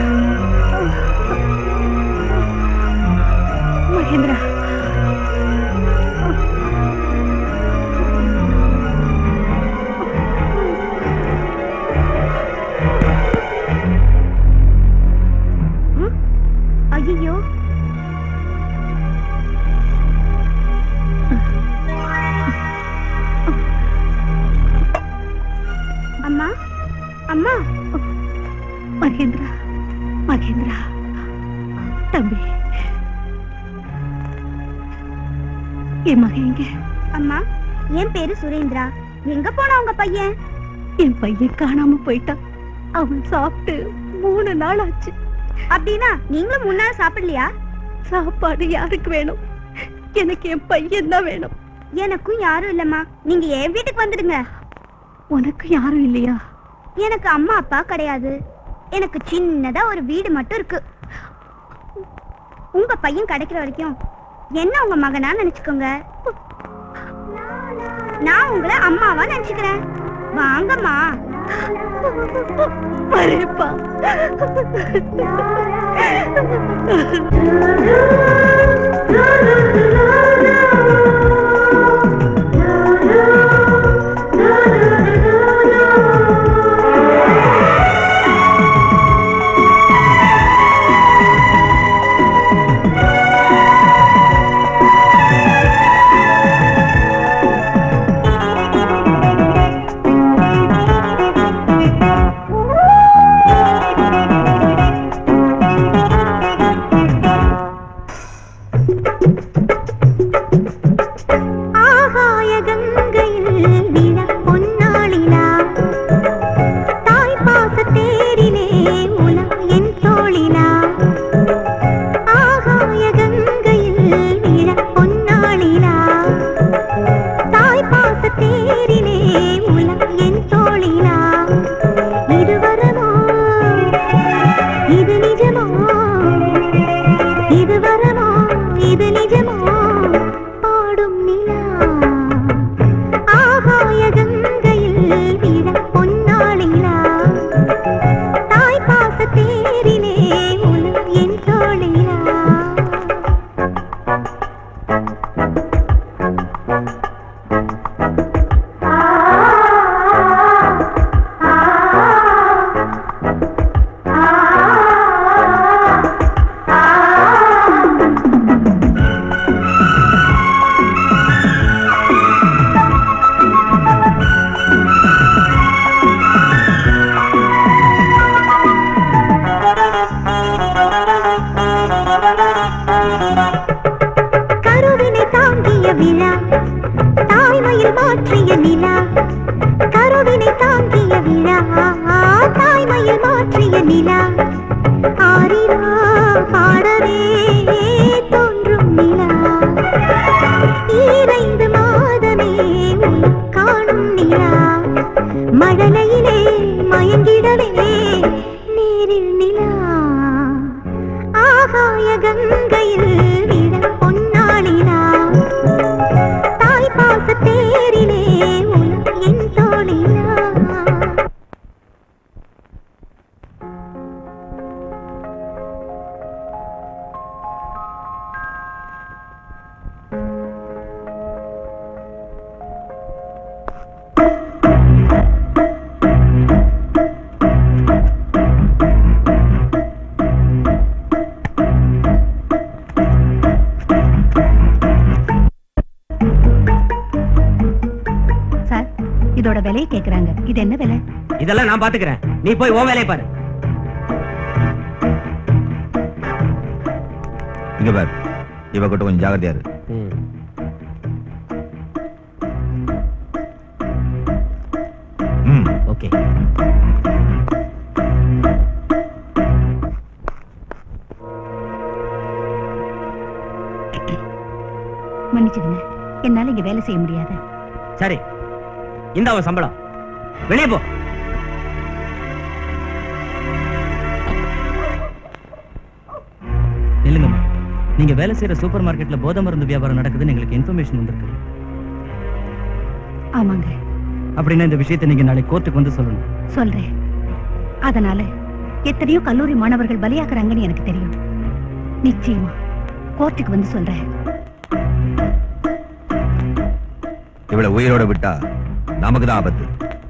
மகேந்திரா. ஐயோ, அம்மா, அம்மா. மகேந்திரா, மகேந்திரா, தம்பி, என் மகன் எங்க? அம்மா, என் பேரு சுரேந்திரா. எங்க போனா உங்க பையன்? என் பையன் காணாம போயிட்டான். அவன் சாப்பிட்டு மூணு நாள் ஆச்சு. அப்படின்னா நீங்களும் முன்னால சாப்பிடலையா? சாப்பாடு யாருக்கு வேணும்? எனக்கு என் பையன் தான் வேணும். எனக்கும் யாரும் இல்லம்மா. நீங்க என் வீட்டுக்கு வந்துடுங்க. உனக்கு யாரும் இல்லையா? எனக்கு அம்மா அப்பா கிடையாது. எனக்கு சின்னதா ஒரு வீடு மட்டும் இருக்கு. உங்க பையன் கிடைக்கிற வரைக்கும் என்ன உங்க மகனா நினைச்சுக்கோங்க. நான் உங்களை அம்மாவா நினைச்சுக்கிறேன். வாங்கம்மா. வரேப்பா. இது நிஜமா இது வரமா இது நிஜமா பாடும் நிலா ஆகாய கங்கையில் விழ பொன்னாளிலா தாய் பாச தேரிலே உலகம் என் தோளிலா கருவினை தாங்கிய விழா தாய்மையில் மாற்றிய நிலா கருவினை தாங்கிய விழா தாய்மையில் மாற்றிய நிலா ஆரிரா பாடவே தோன்றும் நிலா ஈரைந்து மாதமே காணும் நிலா மழலையிலே மயங்கிடவே நீரில் நிலா ஆகாய கங்கையில் விழ பொன்னாளிலா தாய் பாச தேரிலே உலகம் என் தோளிலா சார் இதோட விலையை கேக்குறாங்க இது என்ன விலை இதெல்லாம் நான் பாத்துக்கிறேன் நீ போய் உன் வேலையை பாரு இங்க பாரு இவகிட்ட கொஞ்சம் ஜாகிரதையா இரு ம் ஓகே மன்னிச்சிடுங்க என்னால இங்க வேலை செய்ய முடியாது சரி இந்த அவன் சம்பளம் வெளியே போ இல்லைங்கம்மா நீங்க வேலை செய்யற சூப்பர் மார்க்கெட்ல போதை மருந்து வியாபாரம் நடக்குதுன்னு எங்களுக்கு இன்ஃபர்மேஷன் வந்திருக்கு ஆமாங்க அப்படின்னா இந்த விஷயத்தை நீங்க நாளைக்கு கோர்ட்டுக்கு வந்து சொல்லணும் சொல்றேன் அதனால எத்தனையோ கல்லூரி மாணவர்கள் பலியாக்குறாங்கன்னு எனக்கு தெரியும் நிச்சயமா கோர்ட்டுக்கு வந்து சொல்றேன் இவளை உயிரோட விட்டா நமக்கு தான் ஆபத்து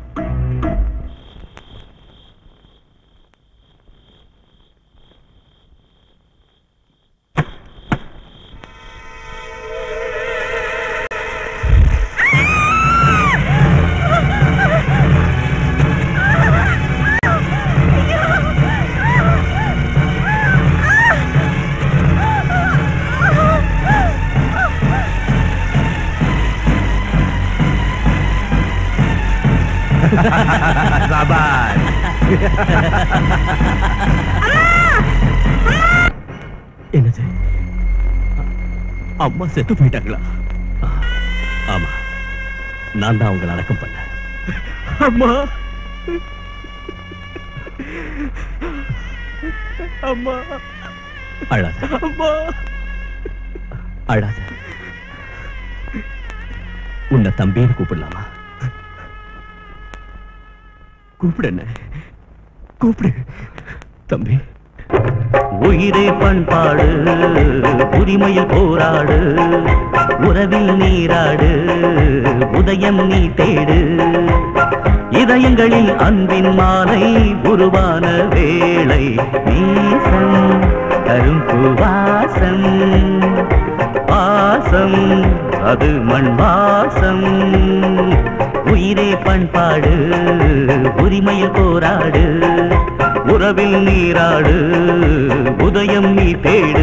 என்னது அம்மா செத்து போயிட்டாங்களா ஆமா நான் தான் அவங்களை அடக்கம் பண்ணேன் அம்மா அம்மா அழாத அம்மா அழாத உன்னை தம்பின்னு கூப்பிடலாமா கூப்பிடு என்ன கூப்பிடு தம்பி உயிரே பண்பாடு உரிமையில் போராடு உறவில் நீராடு உதயம் நீ தேடு இதயங்களில் அன்பின் மாலை உருவான வேளை நீசம் தரும் பூவாசம் வாசம் அது மண் வாசம் உயிரே பண்பாடு உரிமையில் போராடு உறவில் நீராடு உதயம் நீ தேடு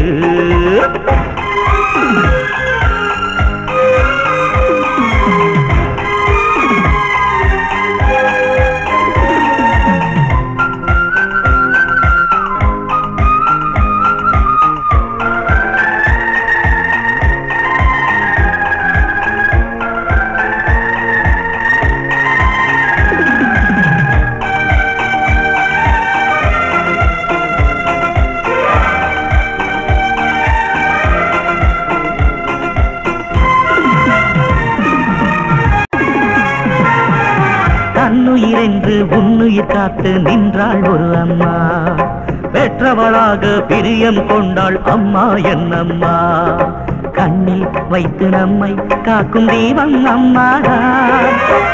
என்று உன்னுயிர் காத்து நின்றாள் ஒரு அம்மா. பெற்றவளாக பிரியம் கொண்டாள் அம்மா என்னம்மா. கண்ணில் வைத்து நம்மை காக்கும் தெய்வம் அம்மாதான்.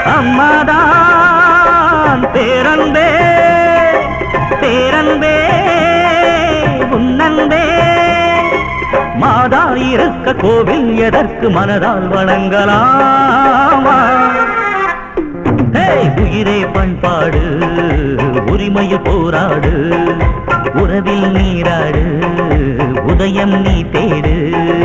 அம்மாதான் பேரன்பே பேரன்பே உன்னன்பே. மாதா இருக்க கோவில் எதற்கு மனதால் வணங்கலாமா. உயிரே பண்பாடு உரிமையில் போராடு. உறவில் நீராடு உதயம் நீ தேடு.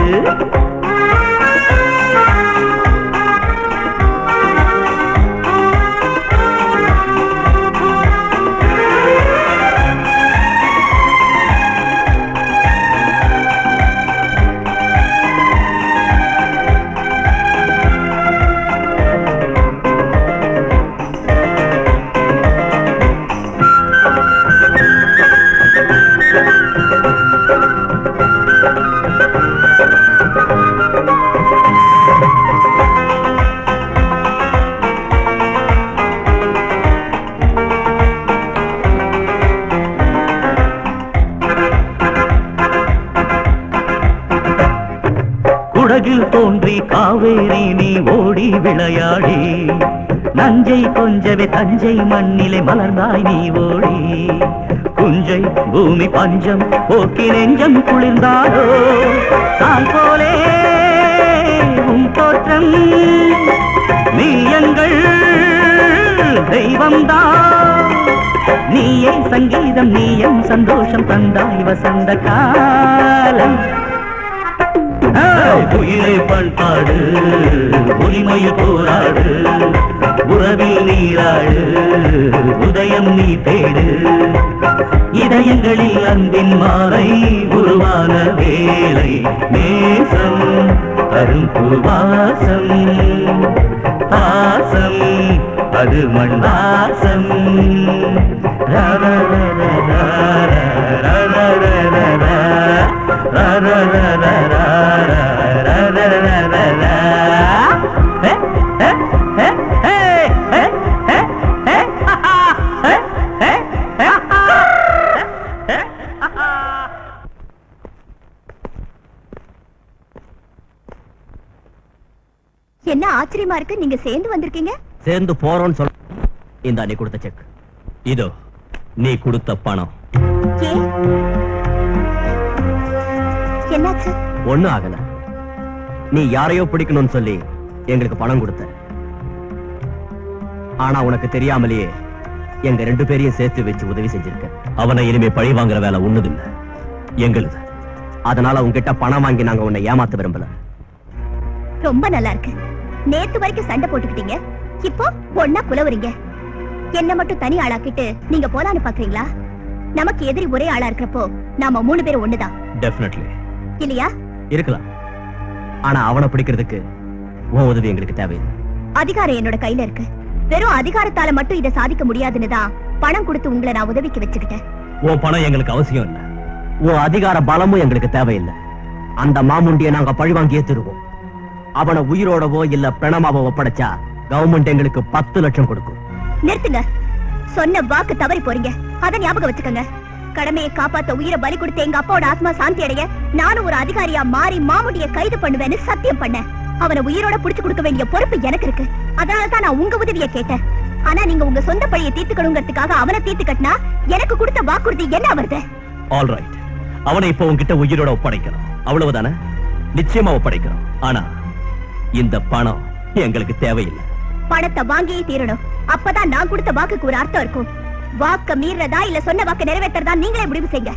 குடகில் தோன்றி காவேரி நீ ஓடி விளையாடி. நஞ்சை கொஞ்சவே தஞ்சை மண்ணிலே மலர்ந்தாய் நீ ஓடி. குஞ்சை பூமி பஞ்சம் போக்கி நெஞ்சம் குளிர்ந்தாடோ. தான் போலே உன் தோற்றம் நீ எங்கள் தெய்வம்தான். நீயே சங்கீதம் நீயம் சந்தோஷம் தந்தாய் வசந்த காலம். உயிரை பண்பாடு உரிமையில் போராடு. உறவில் நீராடு உதயம் நீ தேடு. இதயங்களில் அன்பின் மாலை உருவான வேலை. நேசம் அரும் பூவாசம் பாசம் அது மண் வாசம். என்ன ஆச்சரியமா இருக்கு, நீங்க சேர்ந்து வந்திருக்கீங்க. சேர்ந்து போறோம்னு சொல்ல. இந்த நீ கொடுத்த செக் இதோ. நீ கொடுத்த பணம். என்னாச்சு? ஒண்ணும் ஆகல. நீ யாரையோ பிடிக்கணும்னு சொல்லி எங்களுக்கு பணம் கொடுத்த. ஆனா உனக்கு தெரியாமலேயே எங்க ரெண்டு பேரையும் சேர்த்து வச்சு உதவி செஞ்சிருக்க. அவனை இனிமே பழி வாங்குற வேலை உன்னது இல்ல, எங்களுது. அதனால உங்ககிட்ட பணம் வாங்கி நாங்க உன்னை ஏமாத்த விரும்பல. ரொம்ப நல்லா இருக்கு. நேத்து வரைக்கும் சண்டை போட்டுக்கிட்டீங்க, இப்போ ஒன்னா குலவறீங்க. என்ன மட்டும் தனி ஆளாக்கிட்டு நீங்க போலான்னு பாக்குறீங்களா? நமக்கு எதிரி ஒரே ஆளா இருக்கிறப்போ நாம மூணு பேரும் ஒண்ணுதான். டெஃபினெட்லி இல்லையா? இருக்கலாம். ஆனா அவனை பிடிக்கிறதுக்கு உன் உதவி எங்களுக்கு தேவையில்லை. அதிகாரம் என்னோட கையில இருக்கு. வெறும் அதிகாரத்தால மட்டும் இதை சாதிக்க முடியாதுன்னு தான் பணம் கொடுத்து உங்களை நான் உதவிக்கு வச்சுக்கிட்டேன். உன் பணம் எங்களுக்கு அவசியம் இல்ல. உன் அதிகார பலமும் எங்களுக்கு தேவையில்லை. அந்த மாமுண்டியை நாங்க பழிவாங்கியே தருவோம். அவனை உயிரோடவோ இல்ல பிரணமாவோ ஒப்படைச்சா கவர்மெண்ட் எங்களுக்கு பத்து லட்சம் கொடுக்கும். நிறுத்துங்க. சொன்ன வாக்கு தவறி போறீங்க. அத ஞாபகம் வச்சுக்கோங்க. கடமையை காப்பாத்த உயிரை பலி கொடுத்து எங்க அப்பாவோட ஆத்மா சாந்தி அடைய நானும் ஒரு அதிகாரியா மாறி மாமுண்டியை கைது பண்ணுவேன்னு சத்தியம் பண்ணேன். அவனை உயிரோட புடிச்சு கொடுக்க வேண்டிய பொறுப்பு எனக்கு இருக்கு. அதனாலதான் நான் உங்க உதவியை கேட்டேன். ஆனா நீங்க உங்க சொந்த பழியை தீர்த்துக்கணுங்கிறதுக்காக அவனை தீர்த்து கட்டினா எனக்கு கொடுத்த வாக்குறுதி என்ன வருது? ஆல் ரைட், அவனை இப்ப உங்ககிட்ட உயிரோட ஒப்படைக்கணும், அவ்வளவுதானே? நிச்சயமா ஒப்படைக்கணும். ஆனா இந்த பணம் எங்களுக்கு தேவையில்லை. பணத்தை வாங்கியே தீரணும். அப்பதான் நான் கொடுத்த வாக்குக்கு ஒரு அர்த்தம் இருக்கும். வாக்க மீறதா இல்ல சொன்ன வாக்கு நிறைவேற்றதா நீங்களே முடிவு செய்யுங்க.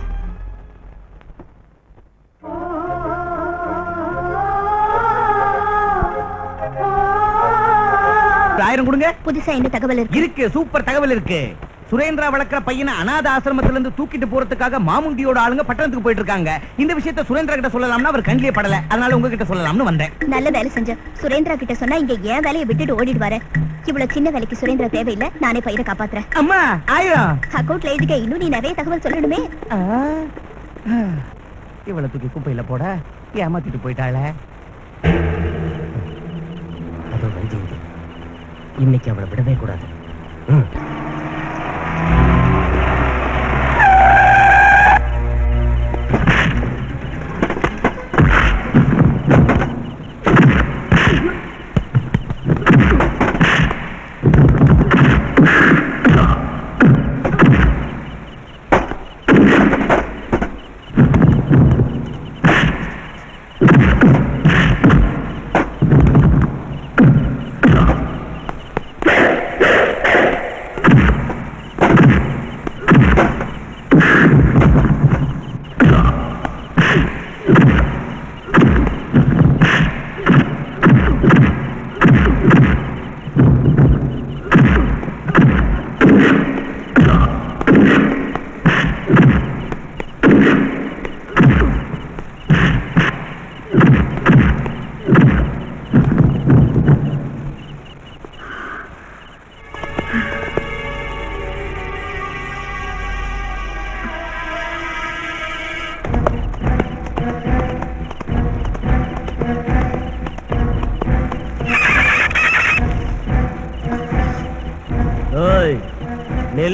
ஆயிரம் கொடுங்க. புதுசா என்ன தகவல் இருக்கு? இருக்கு, சூப்பர் தகவல் இருக்கு. சுரேந்திரா வளர்க்கிற பையனை அநாத ஆசிரமத்துல இருந்து தூக்கிட்டு போறதுக்காக மாமுண்டியோட ஆளுங்க பட்டணத்துக்கு போயிட்டு இருக்காங்க. இந்த விஷயத்தை சுரேந்திரா கிட்ட சொல்லலாம்னா அவர் கண்ணிலே படல. அதனால உங்ககிட்ட சொல்லலாம்னு வந்தேன். நல்ல வேலை செஞ்ச. சுரேந்திரா கிட்ட சொன்னா இங்க ஏன் வேலையை விட்டுட்டு ஓடிட்டு வர. இவ்வளவு சின்ன வேலைக்கு சுரேந்திரா தேவையில்லை. நானே பையனை காப்பாத்துறேன். அம்மா ஆயிரம் அக்கௌண்ட்ல எழுதிக்க. இன்னும் நீ நிறைய தகவல் சொல்லணுமே. இவ்வளவு தூக்கி குப்பையில போட ஏமாத்திட்டு போயிட்டாளே. இன்னைக்கு அவளை விடவே கூடாது.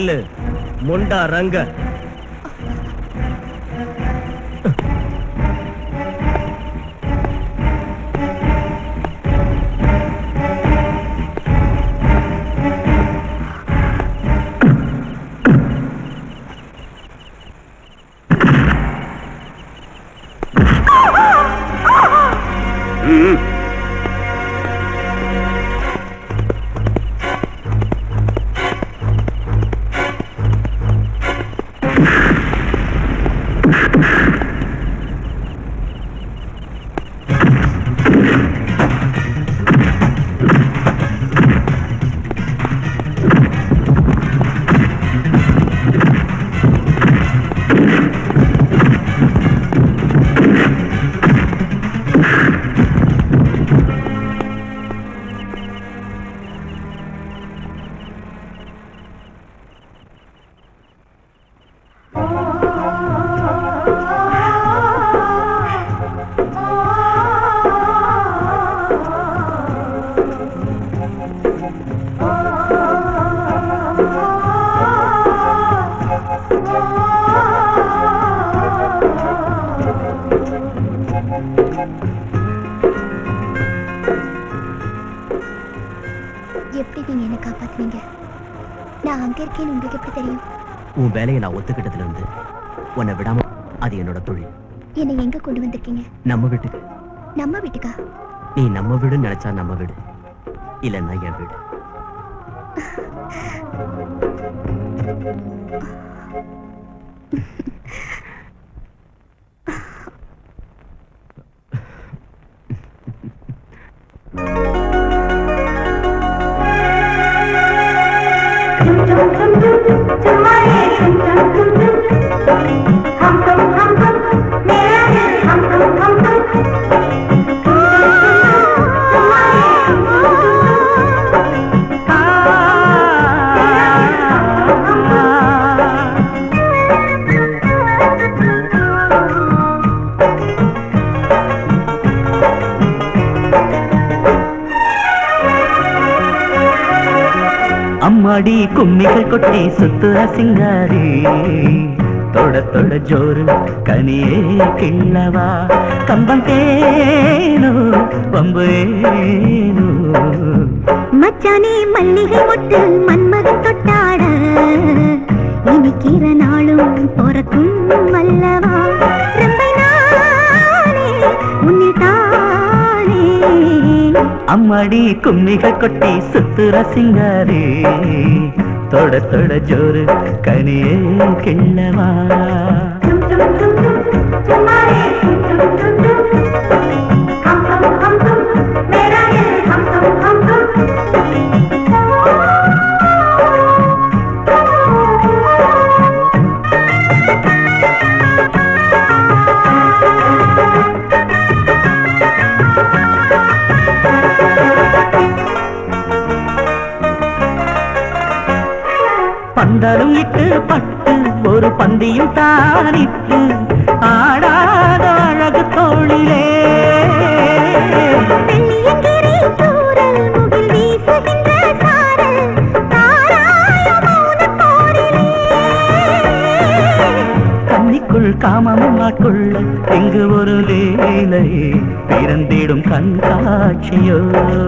நில்லு முண்டா ரங்க. எப்படி நீங்க என்ன காப்பாத்துனீங்க? நான் அங்க இருக்கேன்னு உங்களுக்கு எப்படி தெரியும்? உன் வேலையை நான் ஒத்துக்கிட்டதுல இருந்து உன்னை விடாம அது என்னோட தொழில். என்னை எங்க கொண்டு வந்திருக்கீங்க? நம்ம வீட்டுக்கு. நம்ம வீட்டுக்கா? நீ நம்ம வீடுன்னு நினைச்சா நம்ம வீடு, இல்லைன்னா என் வீடு. அம்மாடி கும்மிகள் கொட்டி சுத்துற சிங்காரி தொட தொட ஜோரு கனியே கிள்ளவா கம்பம் தேனோ பம்பேனோ மச்சானே மல்லிகை மொட்டு மன்மதன் தொட்டாட இனிக்கிற நாளும் பொறக்கும் அல்லவா ரம்பை நானே உன்னை தானே. அம்மாடி கும்மிகள் கொட்டி சுத்துற சிங்காரி தொட தொட ஜோரு கனியே கிள்ளவா பந்தலும் இட்டு பட்டு ஒரு பந்தியும் தானிட்டு ஆடாத அழகு தோழிலே கன்னிக்குள் காமமும் ஆட்கொள்ள இங்கு ஒரு லீலை பிறந்திடும் கண்காட்சியோ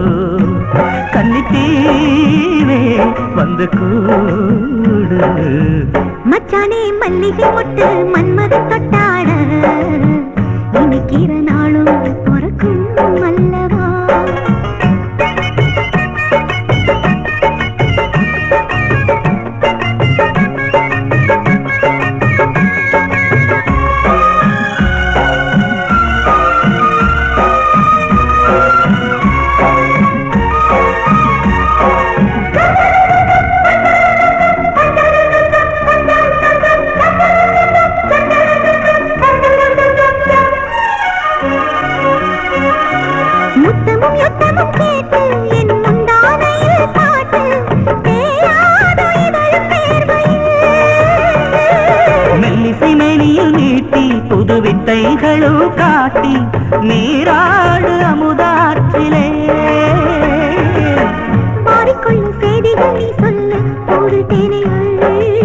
கன்னித்தீவே வந்து கூடு. மச்சானே மல்லிகை மொட்டு மன்மதன் தொட்டாட இனிக்கிற நாளும் பொறக்கும் அல்லவா. புது வித்தைகளும் காட்டி நீராடு அமுதாற்றிலே மாறிக்கொள்ளும் செய்திகள் நீ சொல்ல ஒரு தேனை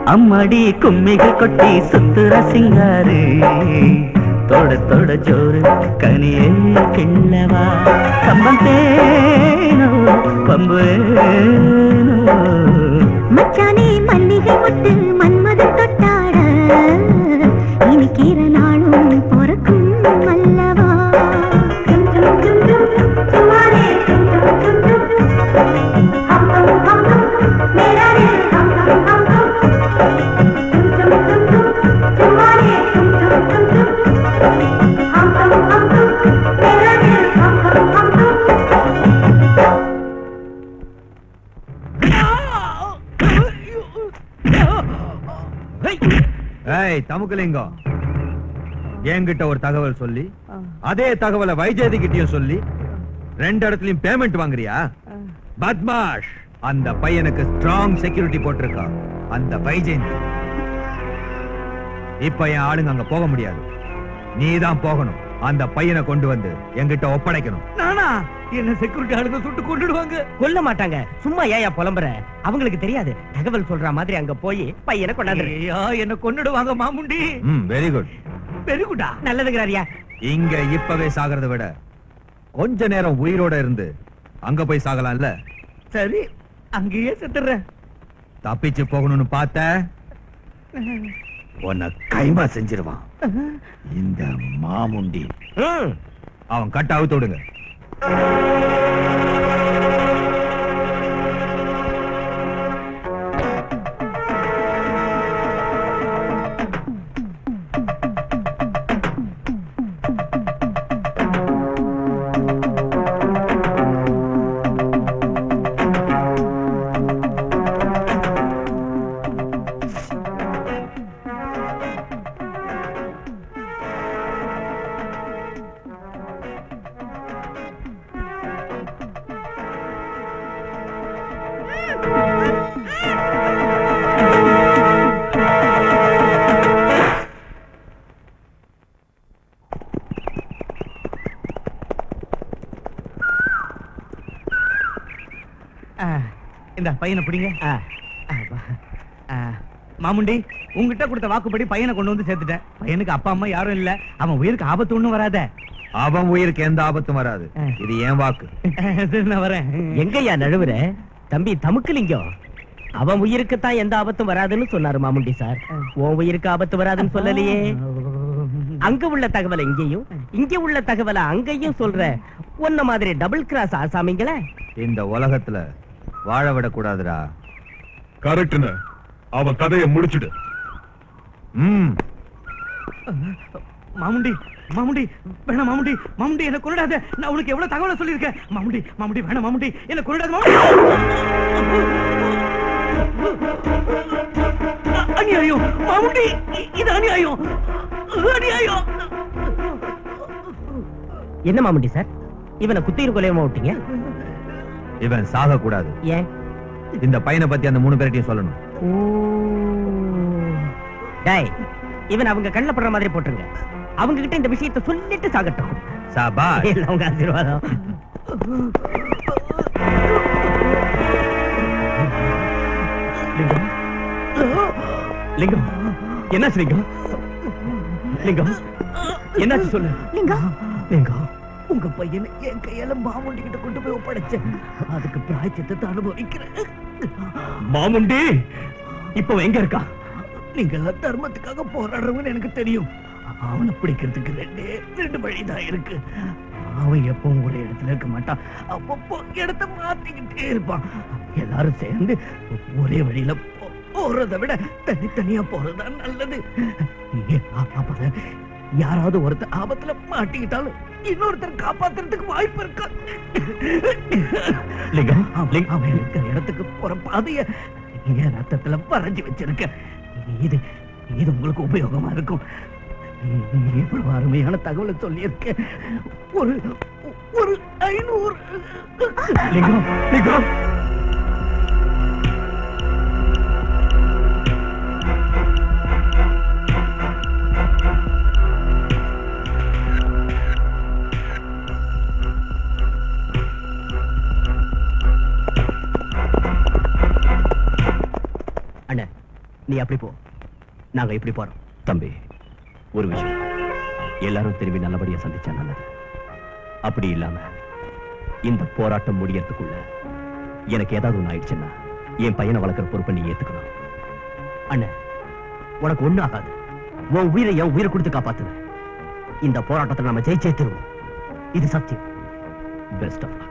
அம்மாடி கும்மிகள் கொட்டி சுத்துற சிங்காரு தொட தொட ஜோறு கனியே கிண்ணவா கம்பம் தேனோ பம்பேனோ மச்சானே மல்லிகை முட்டு மன்மதன் தொட்டாட இனிக்கிற நாளும் பொறுக்கும் அல்லவா ஏய் தமுக்கலிங்கம், என்கிட்ட ஒரு தகவல் சொல்லி அதே தகவலை வைஜெயதி கிட்டயும் சொல்லி ரெண்டு இடத்துலயும் பேமெண்ட் வாங்குறியா? பத்மாஷ், அந்த பையனுக்கு ஸ்ட்ராங் செக்யூரிட்டி போட்டிருக்கா அந்த வைஜெயந்தி. இப்ப என் ஆளுங்க அங்க போக முடியாது, நீதான் போகணும். அந்த பையனை கொண்டு வந்து என்கிட்ட ஒப்படைக்கணும். நானா? என்ன செக்யூரிட்டி ஆளுங்க சுட்டு கொண்டுடுவாங்க. கொல்ல மாட்டாங்க, சும்மா ஏயா புலம்புற? அவங்களுக்கு தெரியாது. தகவல் சொல்ற மாதிரி அங்க போய் பையனை கொண்டாந்து. ஐயா, என்ன கொன்னுடுவாங்க மாமுண்டி. ம், வெரி குட் வெரி குட்டா. நல்லதுங்கிறாரியா? இங்க இப்பவே சாகிறத விட கொஞ்ச நேரம் உயிரோட இருந்து அங்க போய் சாகலாம்ல. சரி, அங்கேயே செத்துறேன். தப்பிச்சு போகணும்னு பார்த்த உன்னை கைமா செஞ்சிருவான் இந்த மாமுண்டி. அவன் கட்ட அவுத்து விடுங்க. இந்த பையனை பிடிங்க. மாமுண்டி, உங்ககிட்ட கொடுத்த வாக்குப்படி பையனை கொண்டு வந்து சேர்த்துட்டேன். பையனுக்கு அப்பா அம்மா யாரும் இல்ல. அவன் உயிருக்கு ஆபத்து ஒண்ணும் வராத. அவன் உயிருக்கு எந்த ஆபத்தும் வராது. இது ஏன் வாக்கு. நான் வரேன். எங்கய்யா நழுவுற? தம்பி தமுக்கலிங்கம், அவன் உயிருக்குத்தான் எந்த ஆபத்தும் வராதுன்னு சொன்னாரு மாமுண்டி சார். உன் உயிருக்கு ஆபத்து வராதுன்னு சொல்லலையே. அங்க உள்ள தகவலை இங்கேயும், இங்க உள்ள தகவலை அங்கேயும் சொல்ற உன்ன மாதிரி டபுள் கிராஸ் ஆசாமிங்கள இந்த உலகத்துல வாழ விடக்கூடாதுடா. கரெக்ட்னு அவன் கதையை முடிச்சுடு. ம், மாமுண்டி, மாமுண்டி வேணாம். மாமுண்டி, மாமுண்டி என்ன கொண்டாத. நான் உனக்கு எவ்வளவு தகவலை சொல்லியிருக்கேன். மாமுண்டி, மாமுண்டி வேணாம். மாமுண்டி என்ன கொண்டாத. அநியாயம் மாமுண்டி, இது அநியாயம், அநியாயம். என்ன மாமுண்டி சார், இவனை குத்திரு கொலையமா விட்டீங்க? இவன் சாக கூடாது. ஏன்? இந்த பையனை பத்தி அந்த மூணு பேர்ட்டையும் சொல்லணும். டேய், இவன் அவங்க கண்ணுல படுற மாதிரி போட்டுருங்க. அவங்க கிட்ட இந்த விஷயத்தை சொல்லிட்டு சாகட்டும். சாபாஷ். அவங்க ஆசீர்வாதம். லிங்கம், என்னாச்சு லிங்கம்? லிங்கம், என்னாச்சு சொல்லு. லிங்கம், லிங்கம், உங்க பையனை என் கையால மாமுண்டி கிட்ட கொண்டு போய் ஒப்படைச்சேன். அதுக்கு பிராயச்சித்தத்தை அனுபவிக்கிறேன். மாமுண்டி இப்ப எங்க இருக்கா? நீங்க எல்லாம் தர்மத்துக்காக போராடுறவங்க எனக்கு தெரியும். அவனை பிடிக்கிறதுக்கு ரெண்டே ரெண்டு வழிதான் இருக்கு. அவன் எப்பவும் ஒரே இடத்துல இருக்க மாட்டான். அப்பப்போ இடத்த மாத்திக்கிட்டே இருப்பான். எல்லாரும் சேர்ந்து ஒரே வழியில போறதை விட தனித்தனியா போறதுதான் நல்லது. அப்பதான் யாராவது ஒருத்தர் ஆபத்துல மாட்டிக்கிட்டாலும் இன்னொருத்தர் காப்பாத்துறதுக்கு வாய்ப்பு இருக்கா? லிங்கம், அவன் இருக்கிற இடத்துக்கு போற பாதைய என் ரத்தத்துல வரைஞ்சி வச்சிருக்க. இது இது உங்களுக்கு உபயோகமா இருக்கும். இவ்வளவு அருமையான தகவலை சொல்லியிருக்க. ஒரு ஒரு ஐநூறு. லிங்கம், லிங்கம், நீ அப்படி போ, நாங்க இப்படி போறோம். தம்பி, ஒரு விஷயம், எல்லாரும் திரும்பி நல்லபடியா சந்திச்சா நல்லது. அப்படி இல்லாம இந்த போராட்டம் முடியறதுக்குள்ள எனக்கு ஏதாவது ஒண்ணு ஆயிடுச்சுன்னா என் பையனை வளர்க்கிற பொறுப்பை நீ ஏத்துக்கணும். அண்ணன், உனக்கு ஒண்ணு ஆகாது. உன் உயிரை என் உயிரை கொடுத்து காப்பாத்துவேன். இந்த போராட்டத்தை நம்ம ஜெயிச்சே தருவோம். இது சத்தியம். Best of luck.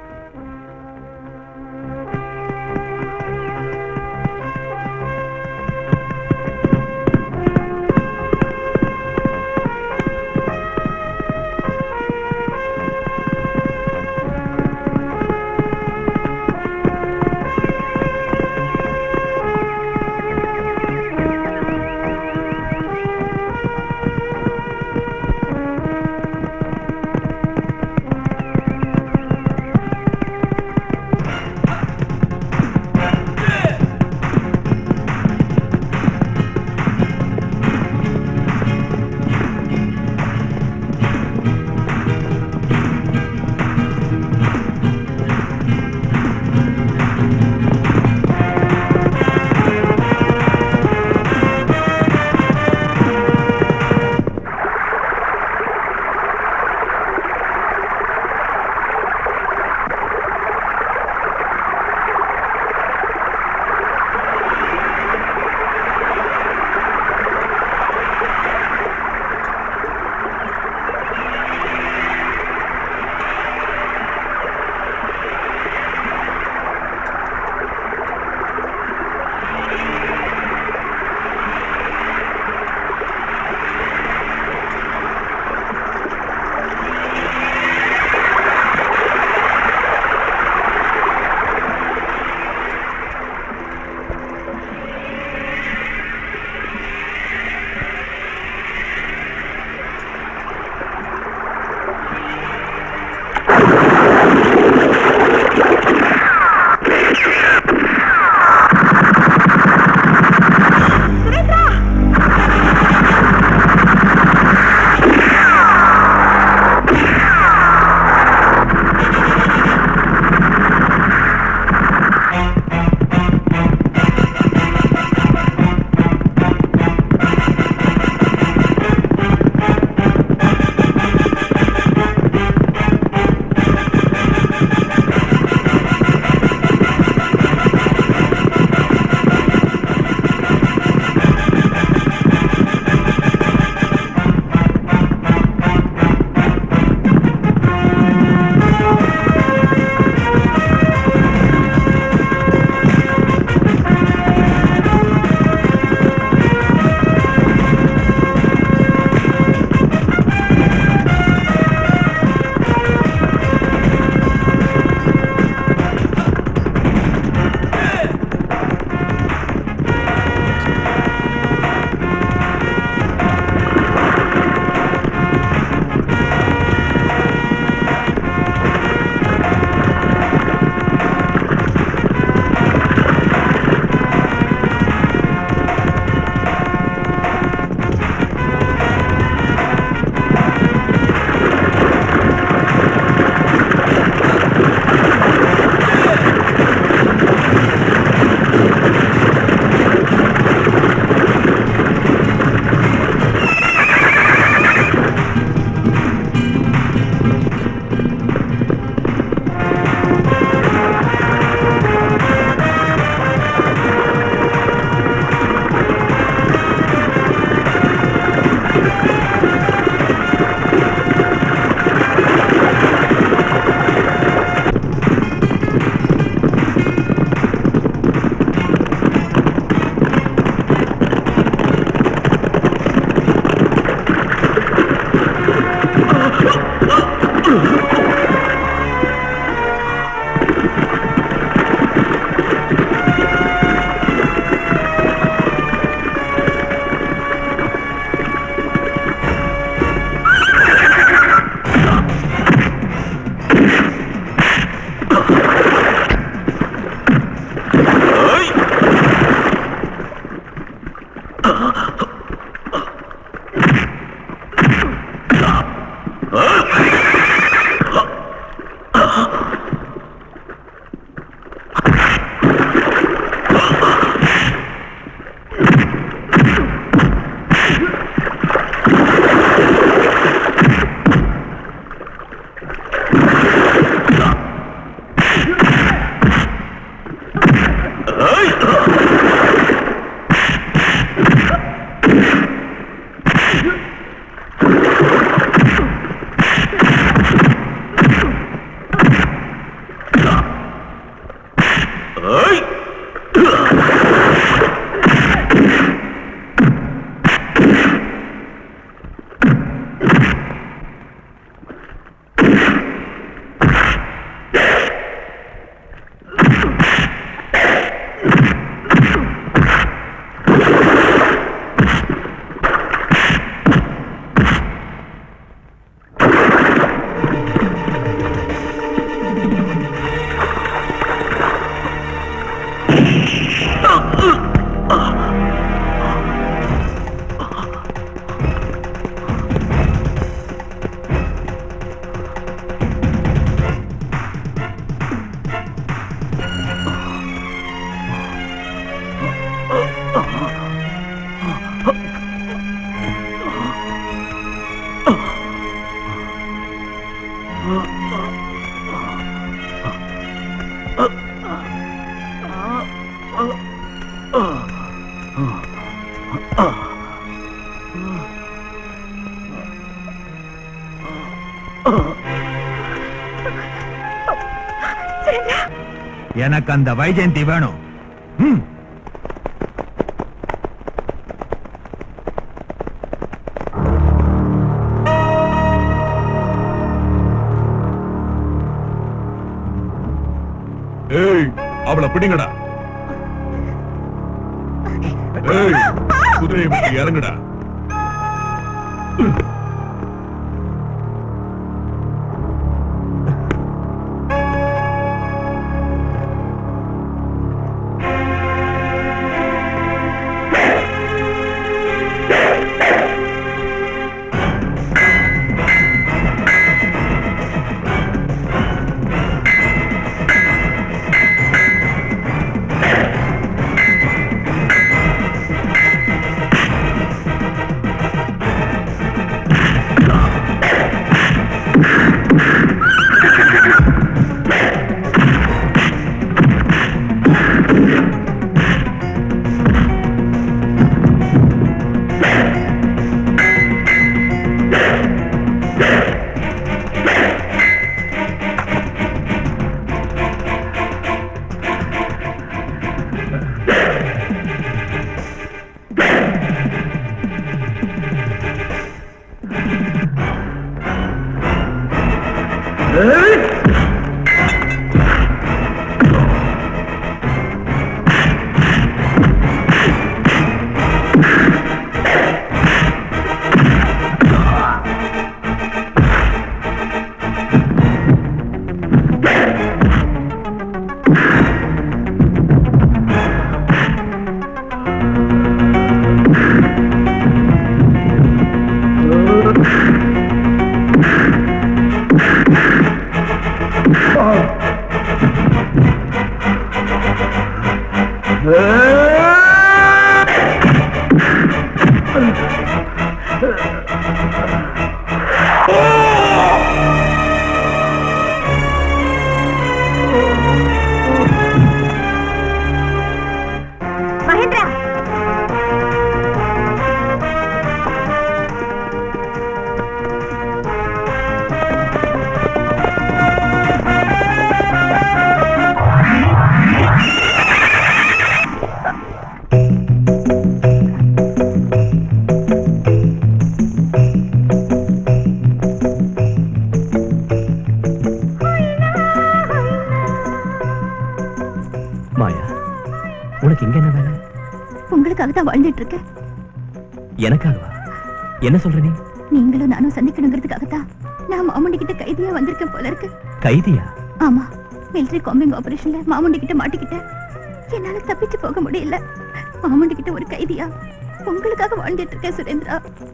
எனக்கு அந்த வைஜெயந்தி வேணும். ம். ஏய், அவளை பிடிங்கடா. ஏய், குதிரையை விட்டு இறங்குடா. வாழ்ந்துட்டு இருக்க. எனக்காகவா? என்ன சொல்ற நீ? நீங்களும் நானும் சந்திக்கணுங்கிறதுக்காகத்தான் நான் மாமுண்டி கிட்ட கைதியா வந்திருக்கேன் போல இருக்கு. கைதியா? ஆமா, மிலிட்டரி காம்பிங் ஆபரேஷன்ல மாமுண்டி கிட்ட மாட்டிக்கிட்டேன். என்னால தப்பிச்சு போக முடியல. மாமுண்டி கிட்ட ஒரு கைதியா உங்களுக்காக வாழ்ந்துட்டு இருக்கேன் சுரேந்திரா.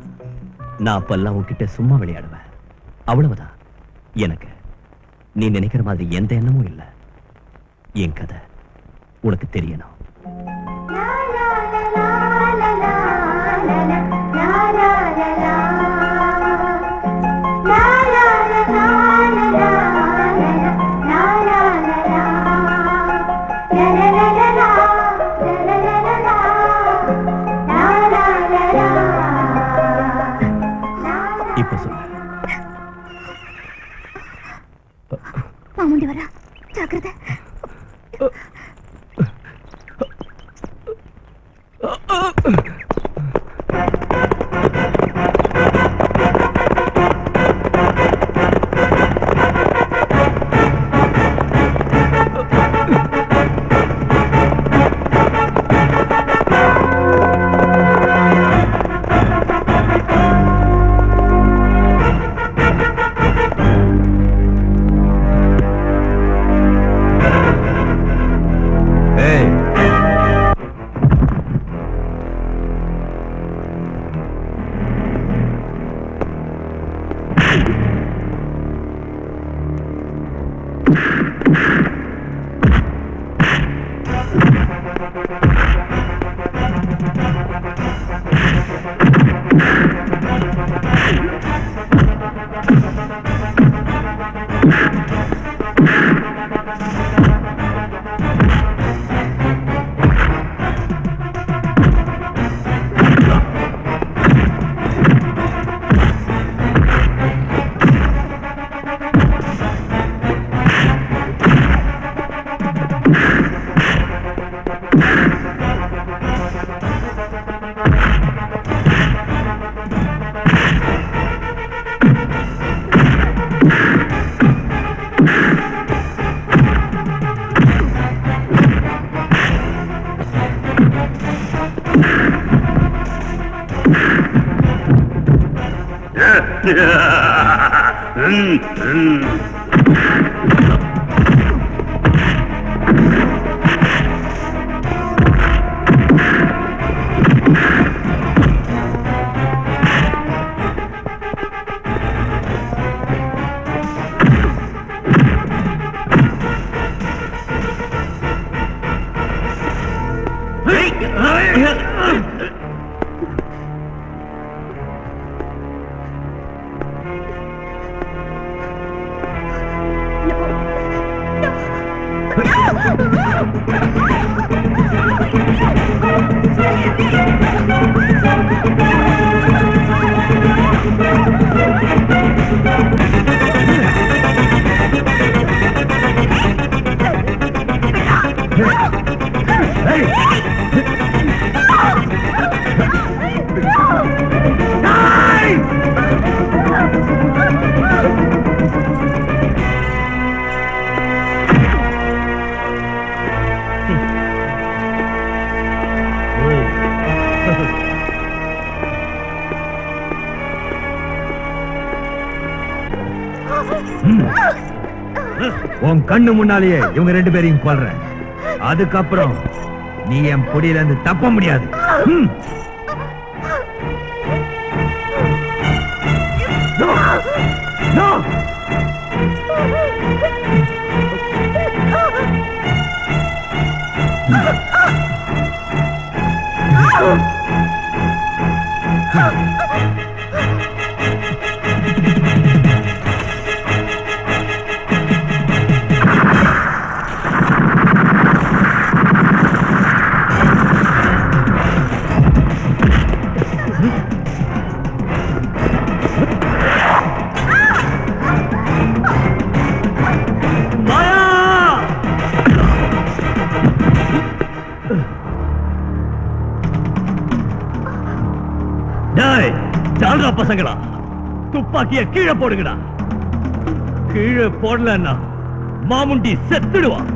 நான் அப்பெல்லாம் உன்கிட்ட சும்மா விளையாடுவேன், அவ்வளவுதான். எனக்கு நீ நினைக்கிற மாதிரி எந்த எண்ணமும் இல்ல. என் கதை உனக்கு தெரியணும். La la la la la la la la la la la ஜாக்கிரதை. உன் கண்ணு முன்னாலேயே இவங்க ரெண்டு பேரையும் கொல்றேன். அதுக்கப்புறம் நீ என் பொடியில இருந்து தப்ப முடியாது. பசங்களா, துப்பாக்கிய கீழே போடுங்கடா. கீழே போடலன்னா மாமுண்டி செத்துடுவான்.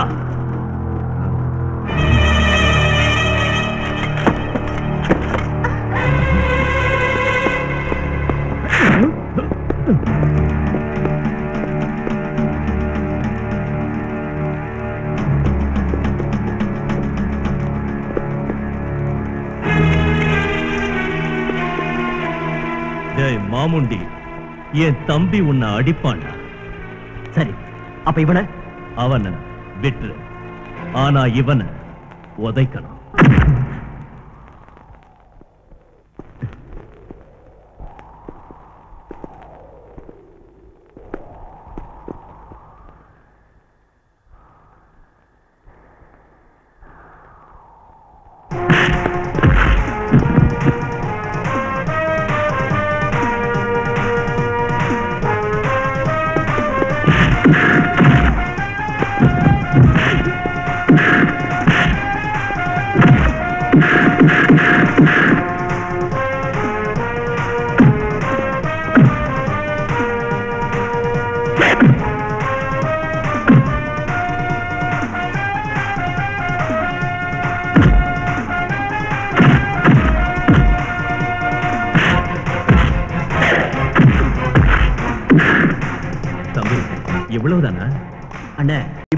மாமுண்டி, என் தம்பி உன்னை அடிப்பான்டா. சரி, அப்ப இவனை அவனை விட்டுரு. ஆனா இவனை உதைக்கணும்.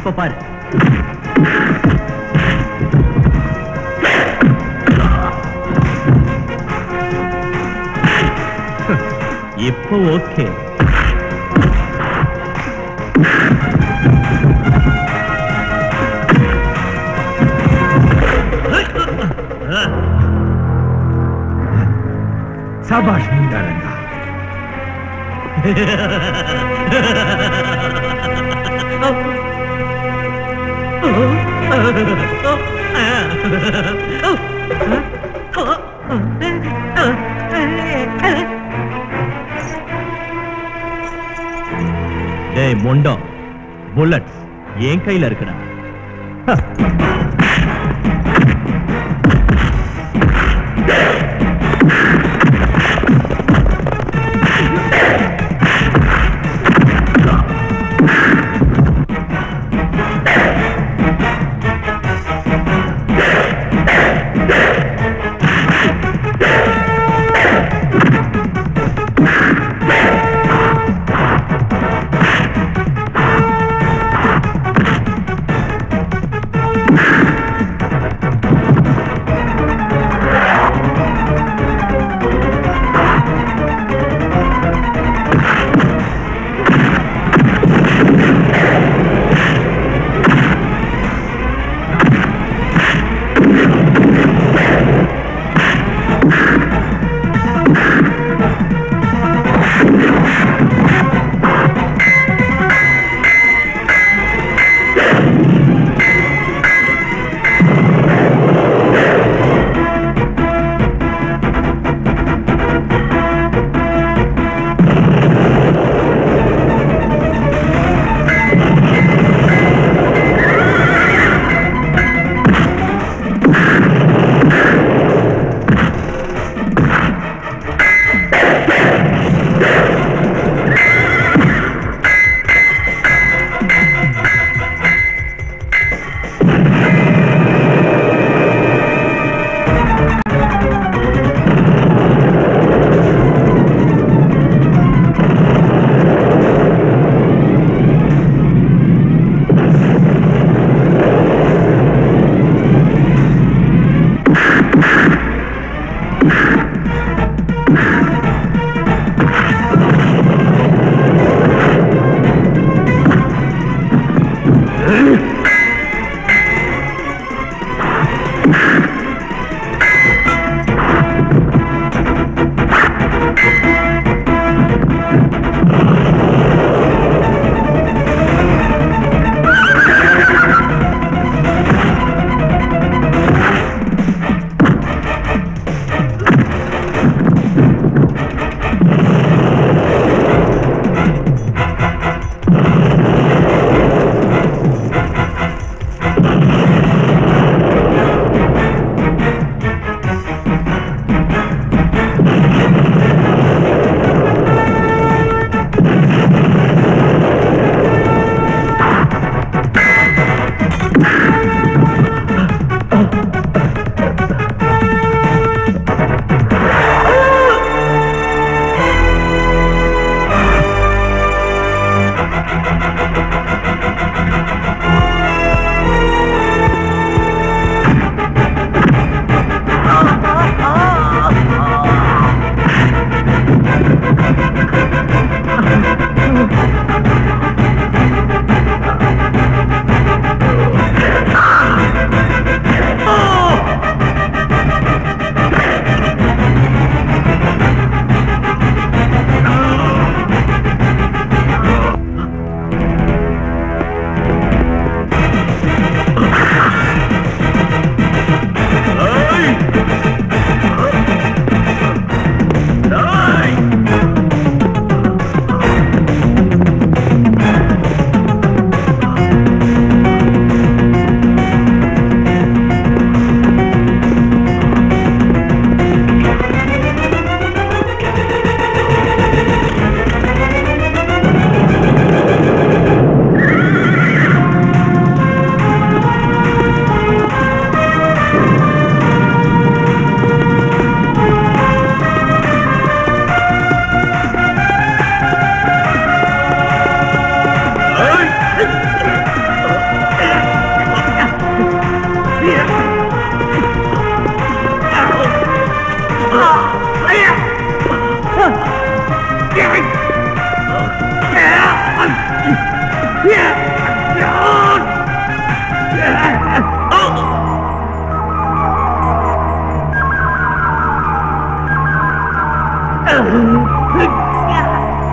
இப்ப பாரு. இப்போ ஓகே. சபாஷ் முண்டாரங்க. டேய் மொண்டம், புல்லட்ஸ் என் கையில இருக்குடா.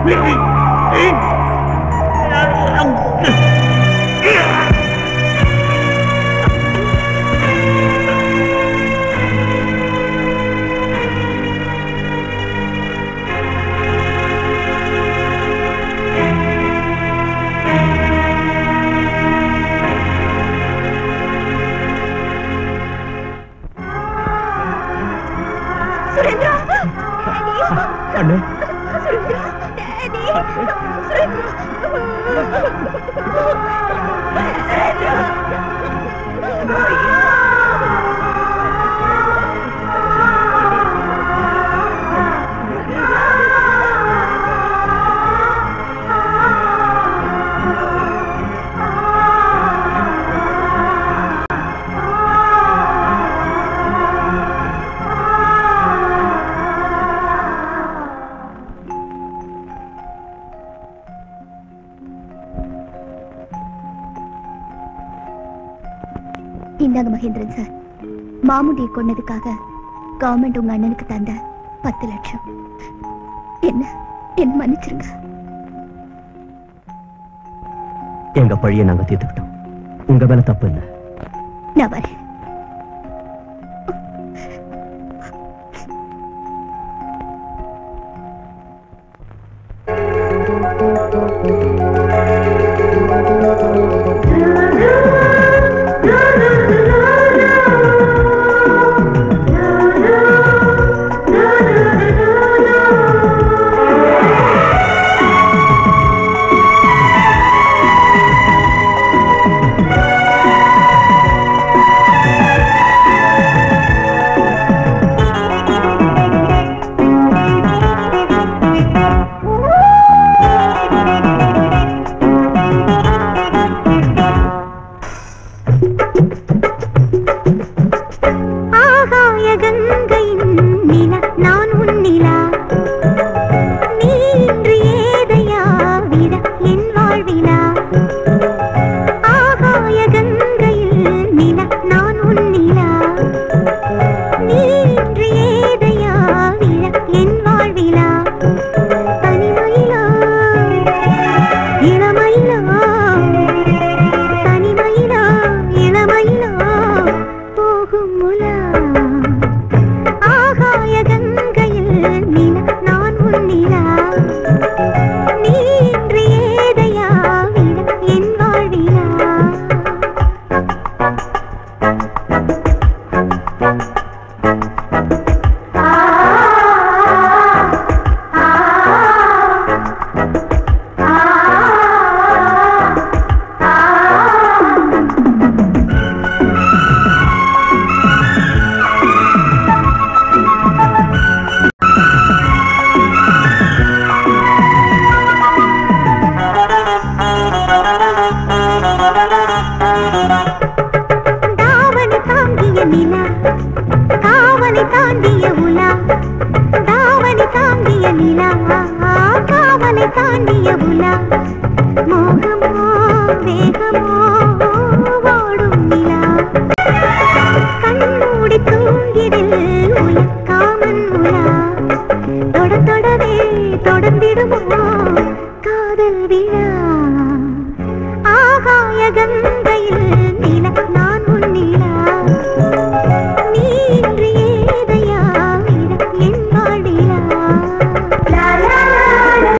அண்ணே இந்தாங்க மகேந்திரன் சார், மாமுடியை கொன்னதுக்காக கவர்மெண்ட் உங்க அண்ணனுக்கு தந்த பத்து லட்சம். என்ன என்ன மன்னிச்சிருங்க. எங்க பழியை நாங்க தீர்த்துக்கிட்டோம். உங்க மேல தப்பு இல்லை. நான் வரேன். Thank you.